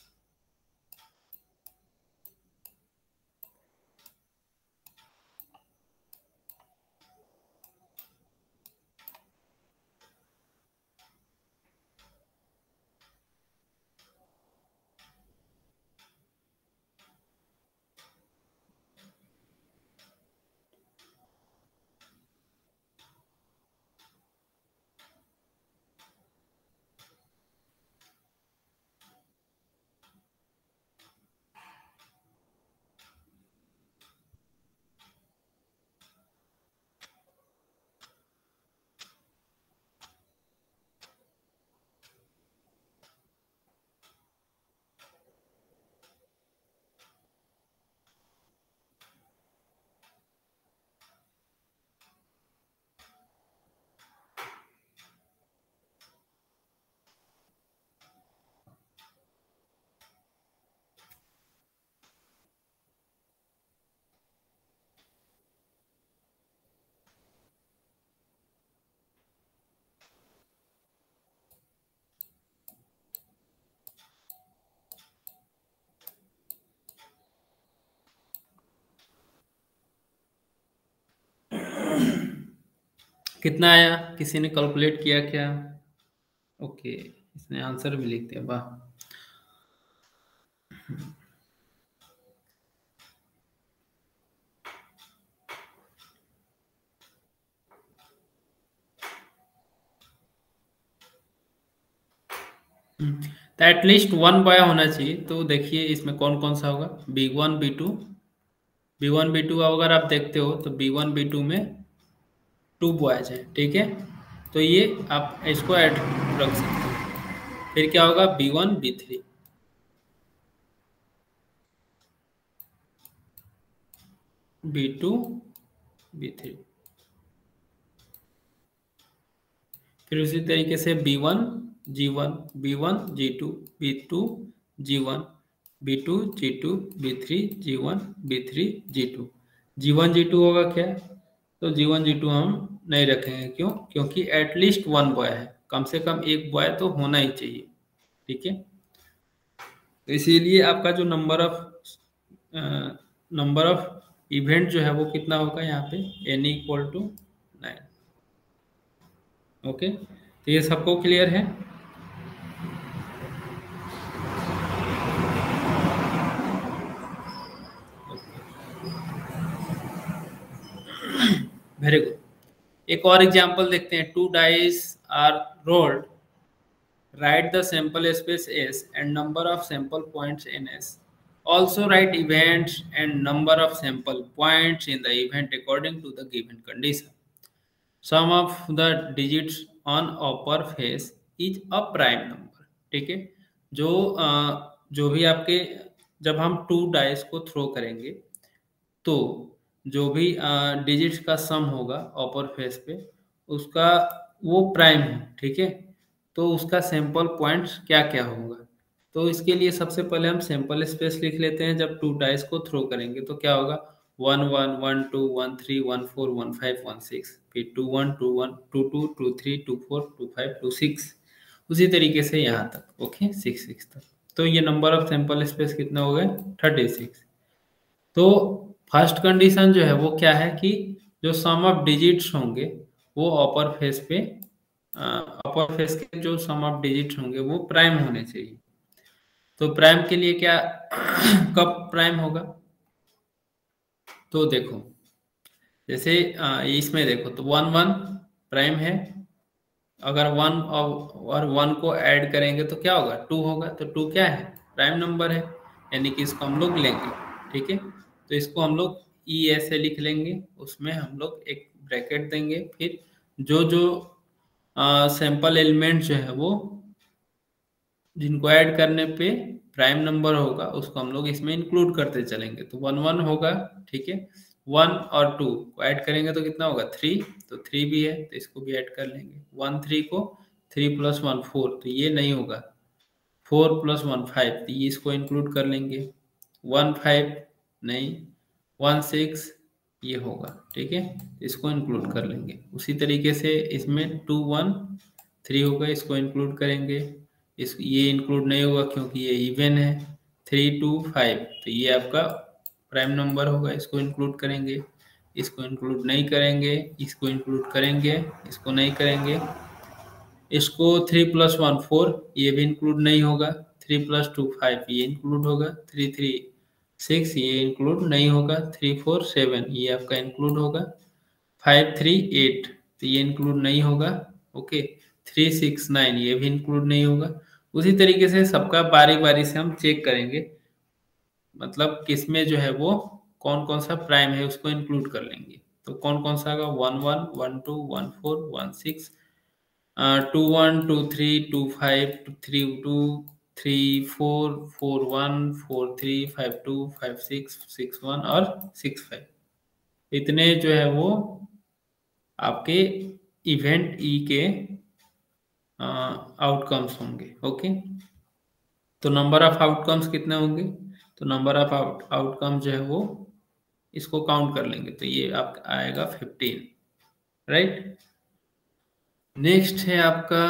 कितना आया, किसी ने कैलकुलेट किया क्या? ओके, इसने आंसर भी लिख दिया, वाह। तो एटलीस्ट वन बॉय होना चाहिए। तो देखिए इसमें कौन कौन सा होगा, B one B two, B one B two अगर आप देखते हो तो बी वन बी टू में टू बॉयज हैं, ठीक है। तो ये आप इसको ऐड रख सकते हो। फिर क्या होगा, B one B three, B two B three, फिर उसी तरीके से B one G one, B one G two, B two G one, B two G two, B three G one, B three G two. G one G two होगा क्या, तो G one G to हम नहीं रखेंगे, क्यों? क्योंकि at least one boy है, कम से कम एक बॉय तो होना ही चाहिए, ठीक है। तो इसीलिए आपका जो number of number of event जो है वो कितना होगा यहाँ पे, n equal to nine. Okay, तो ये सबको क्लियर है। Very good. एक और एग्जांपल देखते हैं। Two dice are rolled, write the sample space S and number of sample points in S. Also write events and number of sample points in the event according to the given condition. Sum of the digits on upper face is a prime number, ठीक है। जो अ, जो भी आपके, जब हम to dice को throw करेंगे तो जो भी डिजिट्स का सम होगा अपर फेस पे, उसका वो प्राइम है, ठीक है। तो उसका सैंपल पॉइंट्स क्या क्या होगा, तो इसके लिए सबसे पहले हम सैंपल स्पेस लिख लेते हैं। जब टू डाइस को थ्रो करेंगे तो क्या होगा, one one one two one three one four one five one six, फिर two one two one two two two three two four two five two six, उसी तरीके से यहाँ तक, ओके, सिक्स सिक्स तक। तो ये नंबर ऑफ सैंपल स्पेस कितना हो गए, थर्टी सिक्स। तो फर्स्ट कंडीशन जो है वो क्या है कि जो सम ऑफ डिजिट्स होंगे वो अपर फेस पे, अपर फेस के जो सम ऑफ डिजिट्स होंगे वो प्राइम होने चाहिए। तो प्राइम के लिए क्या कब प्राइम होगा, तो देखो जैसे अ, इसमें देखो तो वन वन प्राइम है। अगर वन और वन को ऐड करेंगे तो क्या होगा, टू होगा। तो टू क्या है, प्राइम नंबर है, यानी कि इसको हम लोग लेंगे, ठीक है। तो इसको हम लोग ई ऐसे लिख लेंगे, उसमें हम लोग एक ब्रैकेट देंगे, फिर जो जो सैंपल एलिमेंट जो है वो जिनको ऐड करने पे प्राइम नंबर होगा उसको हम लोग इसमें इंक्लूड करते चलेंगे। तो वन वन होगा, ठीक है। वन और टू को ऐड करेंगे तो कितना होगा, थ्री। तो थ्री भी है तो इसको भी ऐड कर लेंगे। वन थ्री को थ्री प्लस वन फोर, तो ये नहीं होगा। फोर प्लस वन फाइव, तो ये इसको इंक्लूड कर लेंगे। वन फाइव नहीं, वन सिक्स ये होगा, ठीक है, इसको इंक्लूड कर लेंगे। उसी तरीके से इसमें टू वन थ्री होगा, इसको इंक्लूड करेंगे। इस ये इंक्लूड नहीं होगा क्योंकि ये इवन है। थ्री टू फाइव, तो ये आपका प्राइम नंबर होगा, इसको इंक्लूड करेंगे। इसको इंक्लूड नहीं करेंगे, इसको इंक्लूड करेंगे, इसको नहीं करेंगे। इसको थ्री प्लस वन फोर, ये भी इंक्लूड नहीं होगा। थ्री प्लस टू फाइव, ये इंक्लूड होगा। थ्री थ्री सिक्स, ये इंक्लूड नहीं होगा। थ्री फोर सेवन, ये आपका इंक्लूड होगा। फाइव थ्री एट, तो ये इंक्लूड नहीं होगा, ओके। थ्री सिक्स नाइन, ये भी इंक्लूड नहीं होगा। उसी तरीके से सबका बारी बारी से हम चेक करेंगे, मतलब किसमें जो है वो कौन कौन सा प्राइम है उसको इंक्लूड कर लेंगे। तो कौन कौन सा होगा, one one one two one four one six, two one two three two five two three two three four four one four three five two five six six one और सिक्स फाइव, इतने जो है वो आपके event E के outcomes होंगे, okay. तो number of outcomes कितने होंगे, तो नंबर ऑफ आउट आउटकम जो है वो इसको काउंट कर लेंगे, तो ये आपका आएगा फिफ्टीन, राइट। नेक्स्ट है आपका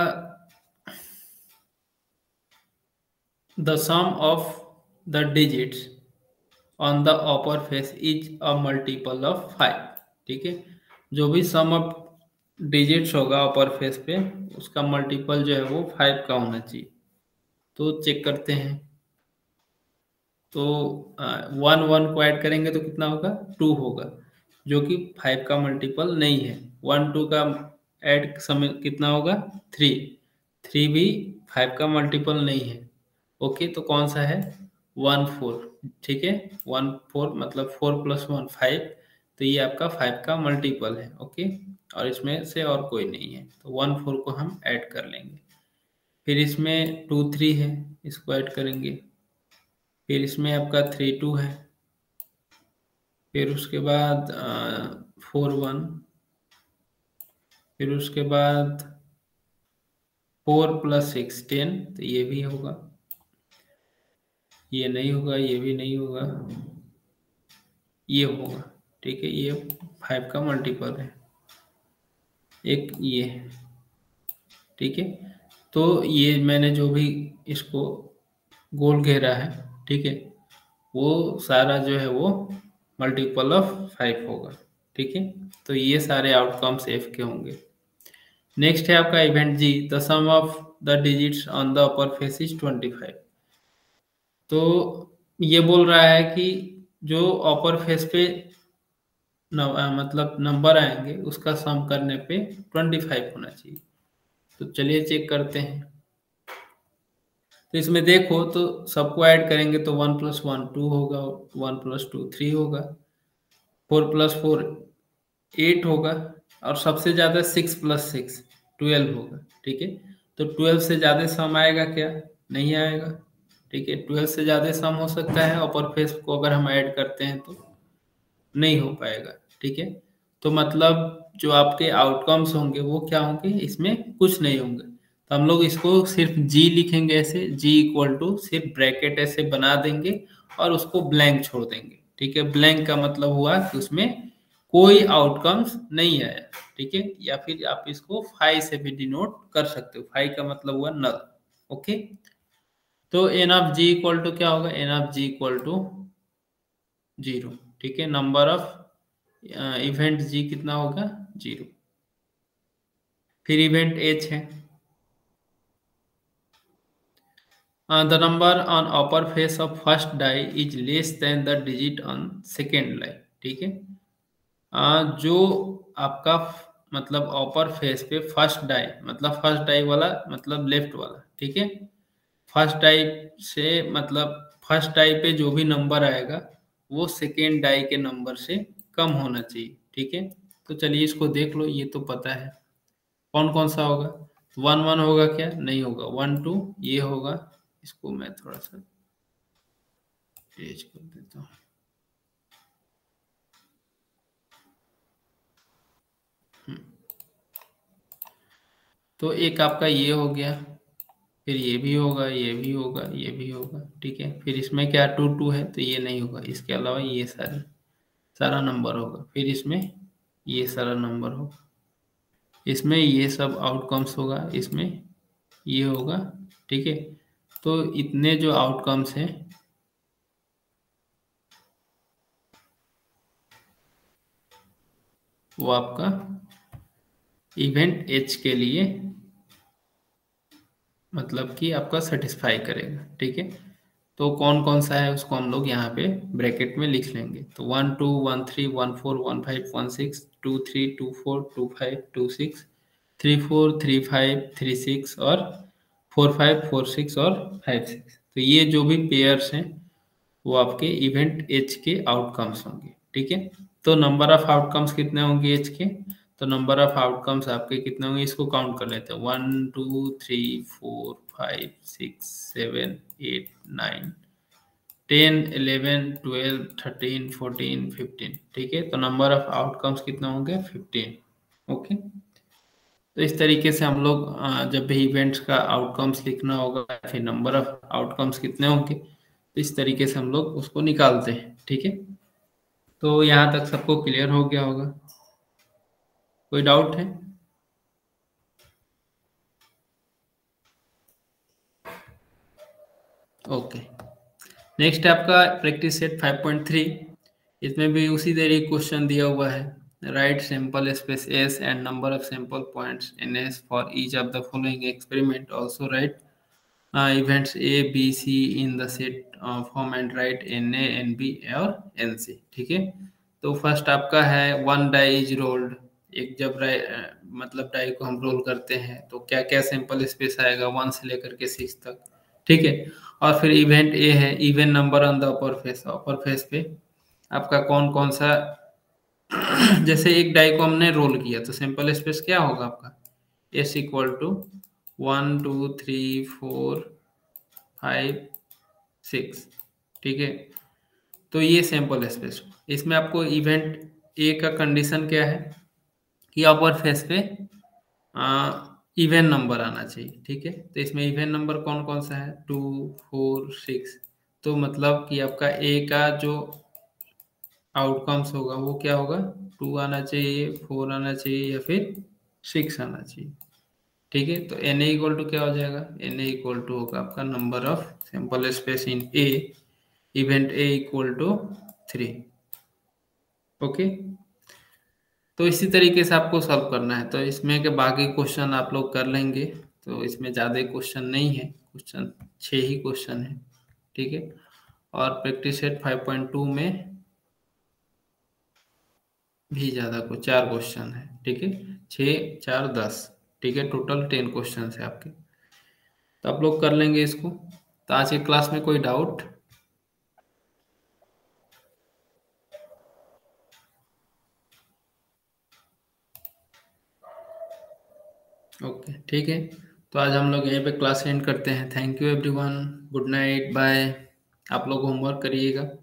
the sum of the digits on the upper face is a multiple of five, ठीक है। जो भी सम ऑफ डिजिट्स होगा अपर फेस पे, उसका मल्टीपल जो है वो फाइव का होना चाहिए। तो चेक करते हैं। तो वन वन को ऐड करेंगे तो कितना होगा, टू होगा, जो कि फाइव का मल्टीपल नहीं है। वन टू का ऐड समय कितना होगा, थ्री, थ्री भी फाइव का मल्टीपल नहीं है। ओके, तो कौन सा है, वन फोर। ठीक है, वन फोर मतलब फोर प्लस वन फाइव, तो ये आपका फाइव का मल्टीपल है। ओके, और इसमें से और कोई नहीं है, तो वन फोर को हम ऐड कर लेंगे। फिर इसमें टू थ्री है, इसको ऐड करेंगे। फिर इसमें आपका थ्री टू है। फिर उसके बाद फोर वन। फिर उसके बाद फोर प्लस सिक्स टेन, तो ये भी होगा, ये नहीं होगा, ये भी नहीं होगा, ये होगा। ठीक है, ये फाइव का मल्टीपल है, एक ये। ठीक है, तो ये मैंने जो भी इसको गोल घेरा है, ठीक है, वो सारा जो है वो मल्टीपल ऑफ फाइव होगा। ठीक है, तो ये सारे आउटकम्स एफ के होंगे। नेक्स्ट है आपका event G, the sum of the digits on the upper face is twenty five. तो ये बोल रहा है कि जो अपर फेस पे न, अ, मतलब नंबर आएंगे उसका सम करने पे ट्वेंटी फाइव होना चाहिए। तो चलिए चेक करते हैं। तो इसमें देखो तो सबको ऐड करेंगे तो वन प्लस वन टू होगा, वन प्लस टू थ्री होगा, फोर प्लस फोर एट होगा, और सबसे ज़्यादा सिक्स प्लस सिक्स ट्वेल्व होगा। ठीक है, तो ट्वेल्व से ज़्यादा सम आएगा क्या, नहीं आएगा। ठीक है, ट्वेल्व से ज़्यादा सम हो सकता है अपर फेस को अगर हम ऐड करते हैं तो नहीं हो पाएगा। ठीक है, तो मतलब जो आपके आउटकम्स होंगे वो क्या होंगे, इसमें कुछ नहीं होंगे। तो हम लोग इसको सिर्फ जी लिखेंगे, ऐसे जी इक्वल टू सिर्फ ब्रैकेट ऐसे बना देंगे और उसको ब्लैंक छोड़ देंगे। ठीक है, ब्लैंक का मतलब हुआ कि उसमें कोई आउटकम्स नहीं आया। ठीक है, या फिर आप इसको फाइव से भी डिनोट कर सकते हो, फाइव का मतलब हुआ नल। ओके, तो n of G equal to क्या होगा, n of G equal to zero. ठीक है, नंबर ऑफ इवेंट जी कितना होगा, जीरो। फिर इवेंट एच है, the number on upper face of first die is less than the digit on second die. ठीक है, uh, जो आपका मतलब अपर फेस पे फर्स्ट डाई, मतलब फर्स्ट डाई वाला मतलब लेफ्ट वाला। ठीक है, फर्स्ट डाई से मतलब फर्स्ट डाई पे जो भी नंबर आएगा वो सेकेंड डाई के नंबर से कम होना चाहिए। ठीक है, तो चलिए इसको देख लो, ये तो पता है कौन कौन सा होगा। वन वन होगा क्या, नहीं होगा, वन टू ये होगा। इसको मैं थोड़ा सा तेज कर देता हूँ। तो एक आपका ये हो गया, फिर ये भी होगा, ये भी होगा, ये भी होगा। ठीक है, फिर इसमें क्या टू टू है तो ये नहीं होगा, इसके अलावा ये सारे सारा नंबर होगा। फिर इसमें ये सारा नंबर होगा, इसमें ये सब आउटकम्स होगा, इसमें ये होगा। ठीक है, तो इतने जो आउटकम्स हैं वो आपका इवेंट एच के लिए मतलब कि आपका सेटिस्फाई करेगा। ठीक है, तो कौन कौन सा है उसको हम लोग यहाँ पे ब्रैकेट में लिख लेंगे। तो one two one three one four one five one six two three two four two five two six three four three five three six और फोर फाइव फोर सिक्स और फाइव सिक्स। तो ये जो भी पेयर्स हैं वो आपके event H के आउटकम्स होंगे। ठीक है, तो नंबर ऑफ आउटकम्स कितने होंगे एच के, तो नंबर ऑफ आउटकम्स आपके कितने होंगे इसको काउंट कर लेते हैं। One two three four five six seven eight nine ten eleven twelve thirteen fourteen fifteen. ठीक है, तो नंबर ऑफ आउटकम्स कितने होंगे, फिफ्टीन। ओके, तो इस तरीके से हम लोग अ, जब भी इवेंट्स का आउटकम्स लिखना होगा फिर नंबर ऑफ आउटकम्स कितने होंगे, तो इस तरीके से हम लोग उसको निकालते हैं। ठीक है, तो यहाँ तक सबको क्लियर हो गया होगा, कोई डाउट है। ओके, नेक्स्ट है आपका practice set five point three. इसमें भी उसी तरह क्वेश्चन दिया हुआ है। write sample space S and number of sample points in S for each of the following experiment. Also write uh, events A, B, C in the set uh, form and write N A, N B और N C. ठीक है, तो first आपका है one die is rolled. एक जब राइ, अ, मतलब डाई को हम रोल करते हैं तो क्या क्या सैंपल स्पेस आएगा वन से लेकर के सिक्स तक। ठीक है, और फिर इवेंट ए है even number on the upper face. Upper face पे आपका कौन कौन सा जैसे एक डाई को हमने रोल किया तो सैंपल स्पेस क्या होगा आपका S equal to one two three four five six. ठीक है, तो ये सैंपल स्पेस। इसमें आपको इवेंट ए का कंडीशन क्या है कि अपर फेस पे इवेंट नंबर आना चाहिए। ठीक है, तो इसमें इवेंट नंबर कौन कौन सा है टू फोर सिक्स। तो मतलब कि आपका ए का जो आउटकम्स होगा वो क्या होगा टू आना चाहिए, फोर आना चाहिए या फिर सिक्स आना चाहिए। ठीक है, तो एन ए इक्वल टू क्या हो जाएगा एन ए इक्वल टू होगा आपका number of sample space in a event A equal to three. Okay, तो इसी तरीके से आपको सॉल्व करना है। तो इसमें के बाकी क्वेश्चन आप लोग कर लेंगे, तो इसमें ज़्यादा क्वेश्चन नहीं है, क्वेश्चन छः ही क्वेश्चन है। ठीक है, और practice set five point two में भी ज़्यादा को चार क्वेश्चन है। ठीक है, छः चार दस। ठीक है, टोटल टेन क्वेश्चन है आपके, तो आप लोग कर लेंगे इसको। तो आज की क्लास में कोई डाउट? ओके, ठीक है, तो आज हम लोग यहीं पे क्लास एंड करते हैं। Thank you everyone, good night, bye. आप लोग होमवर्क करिएगा।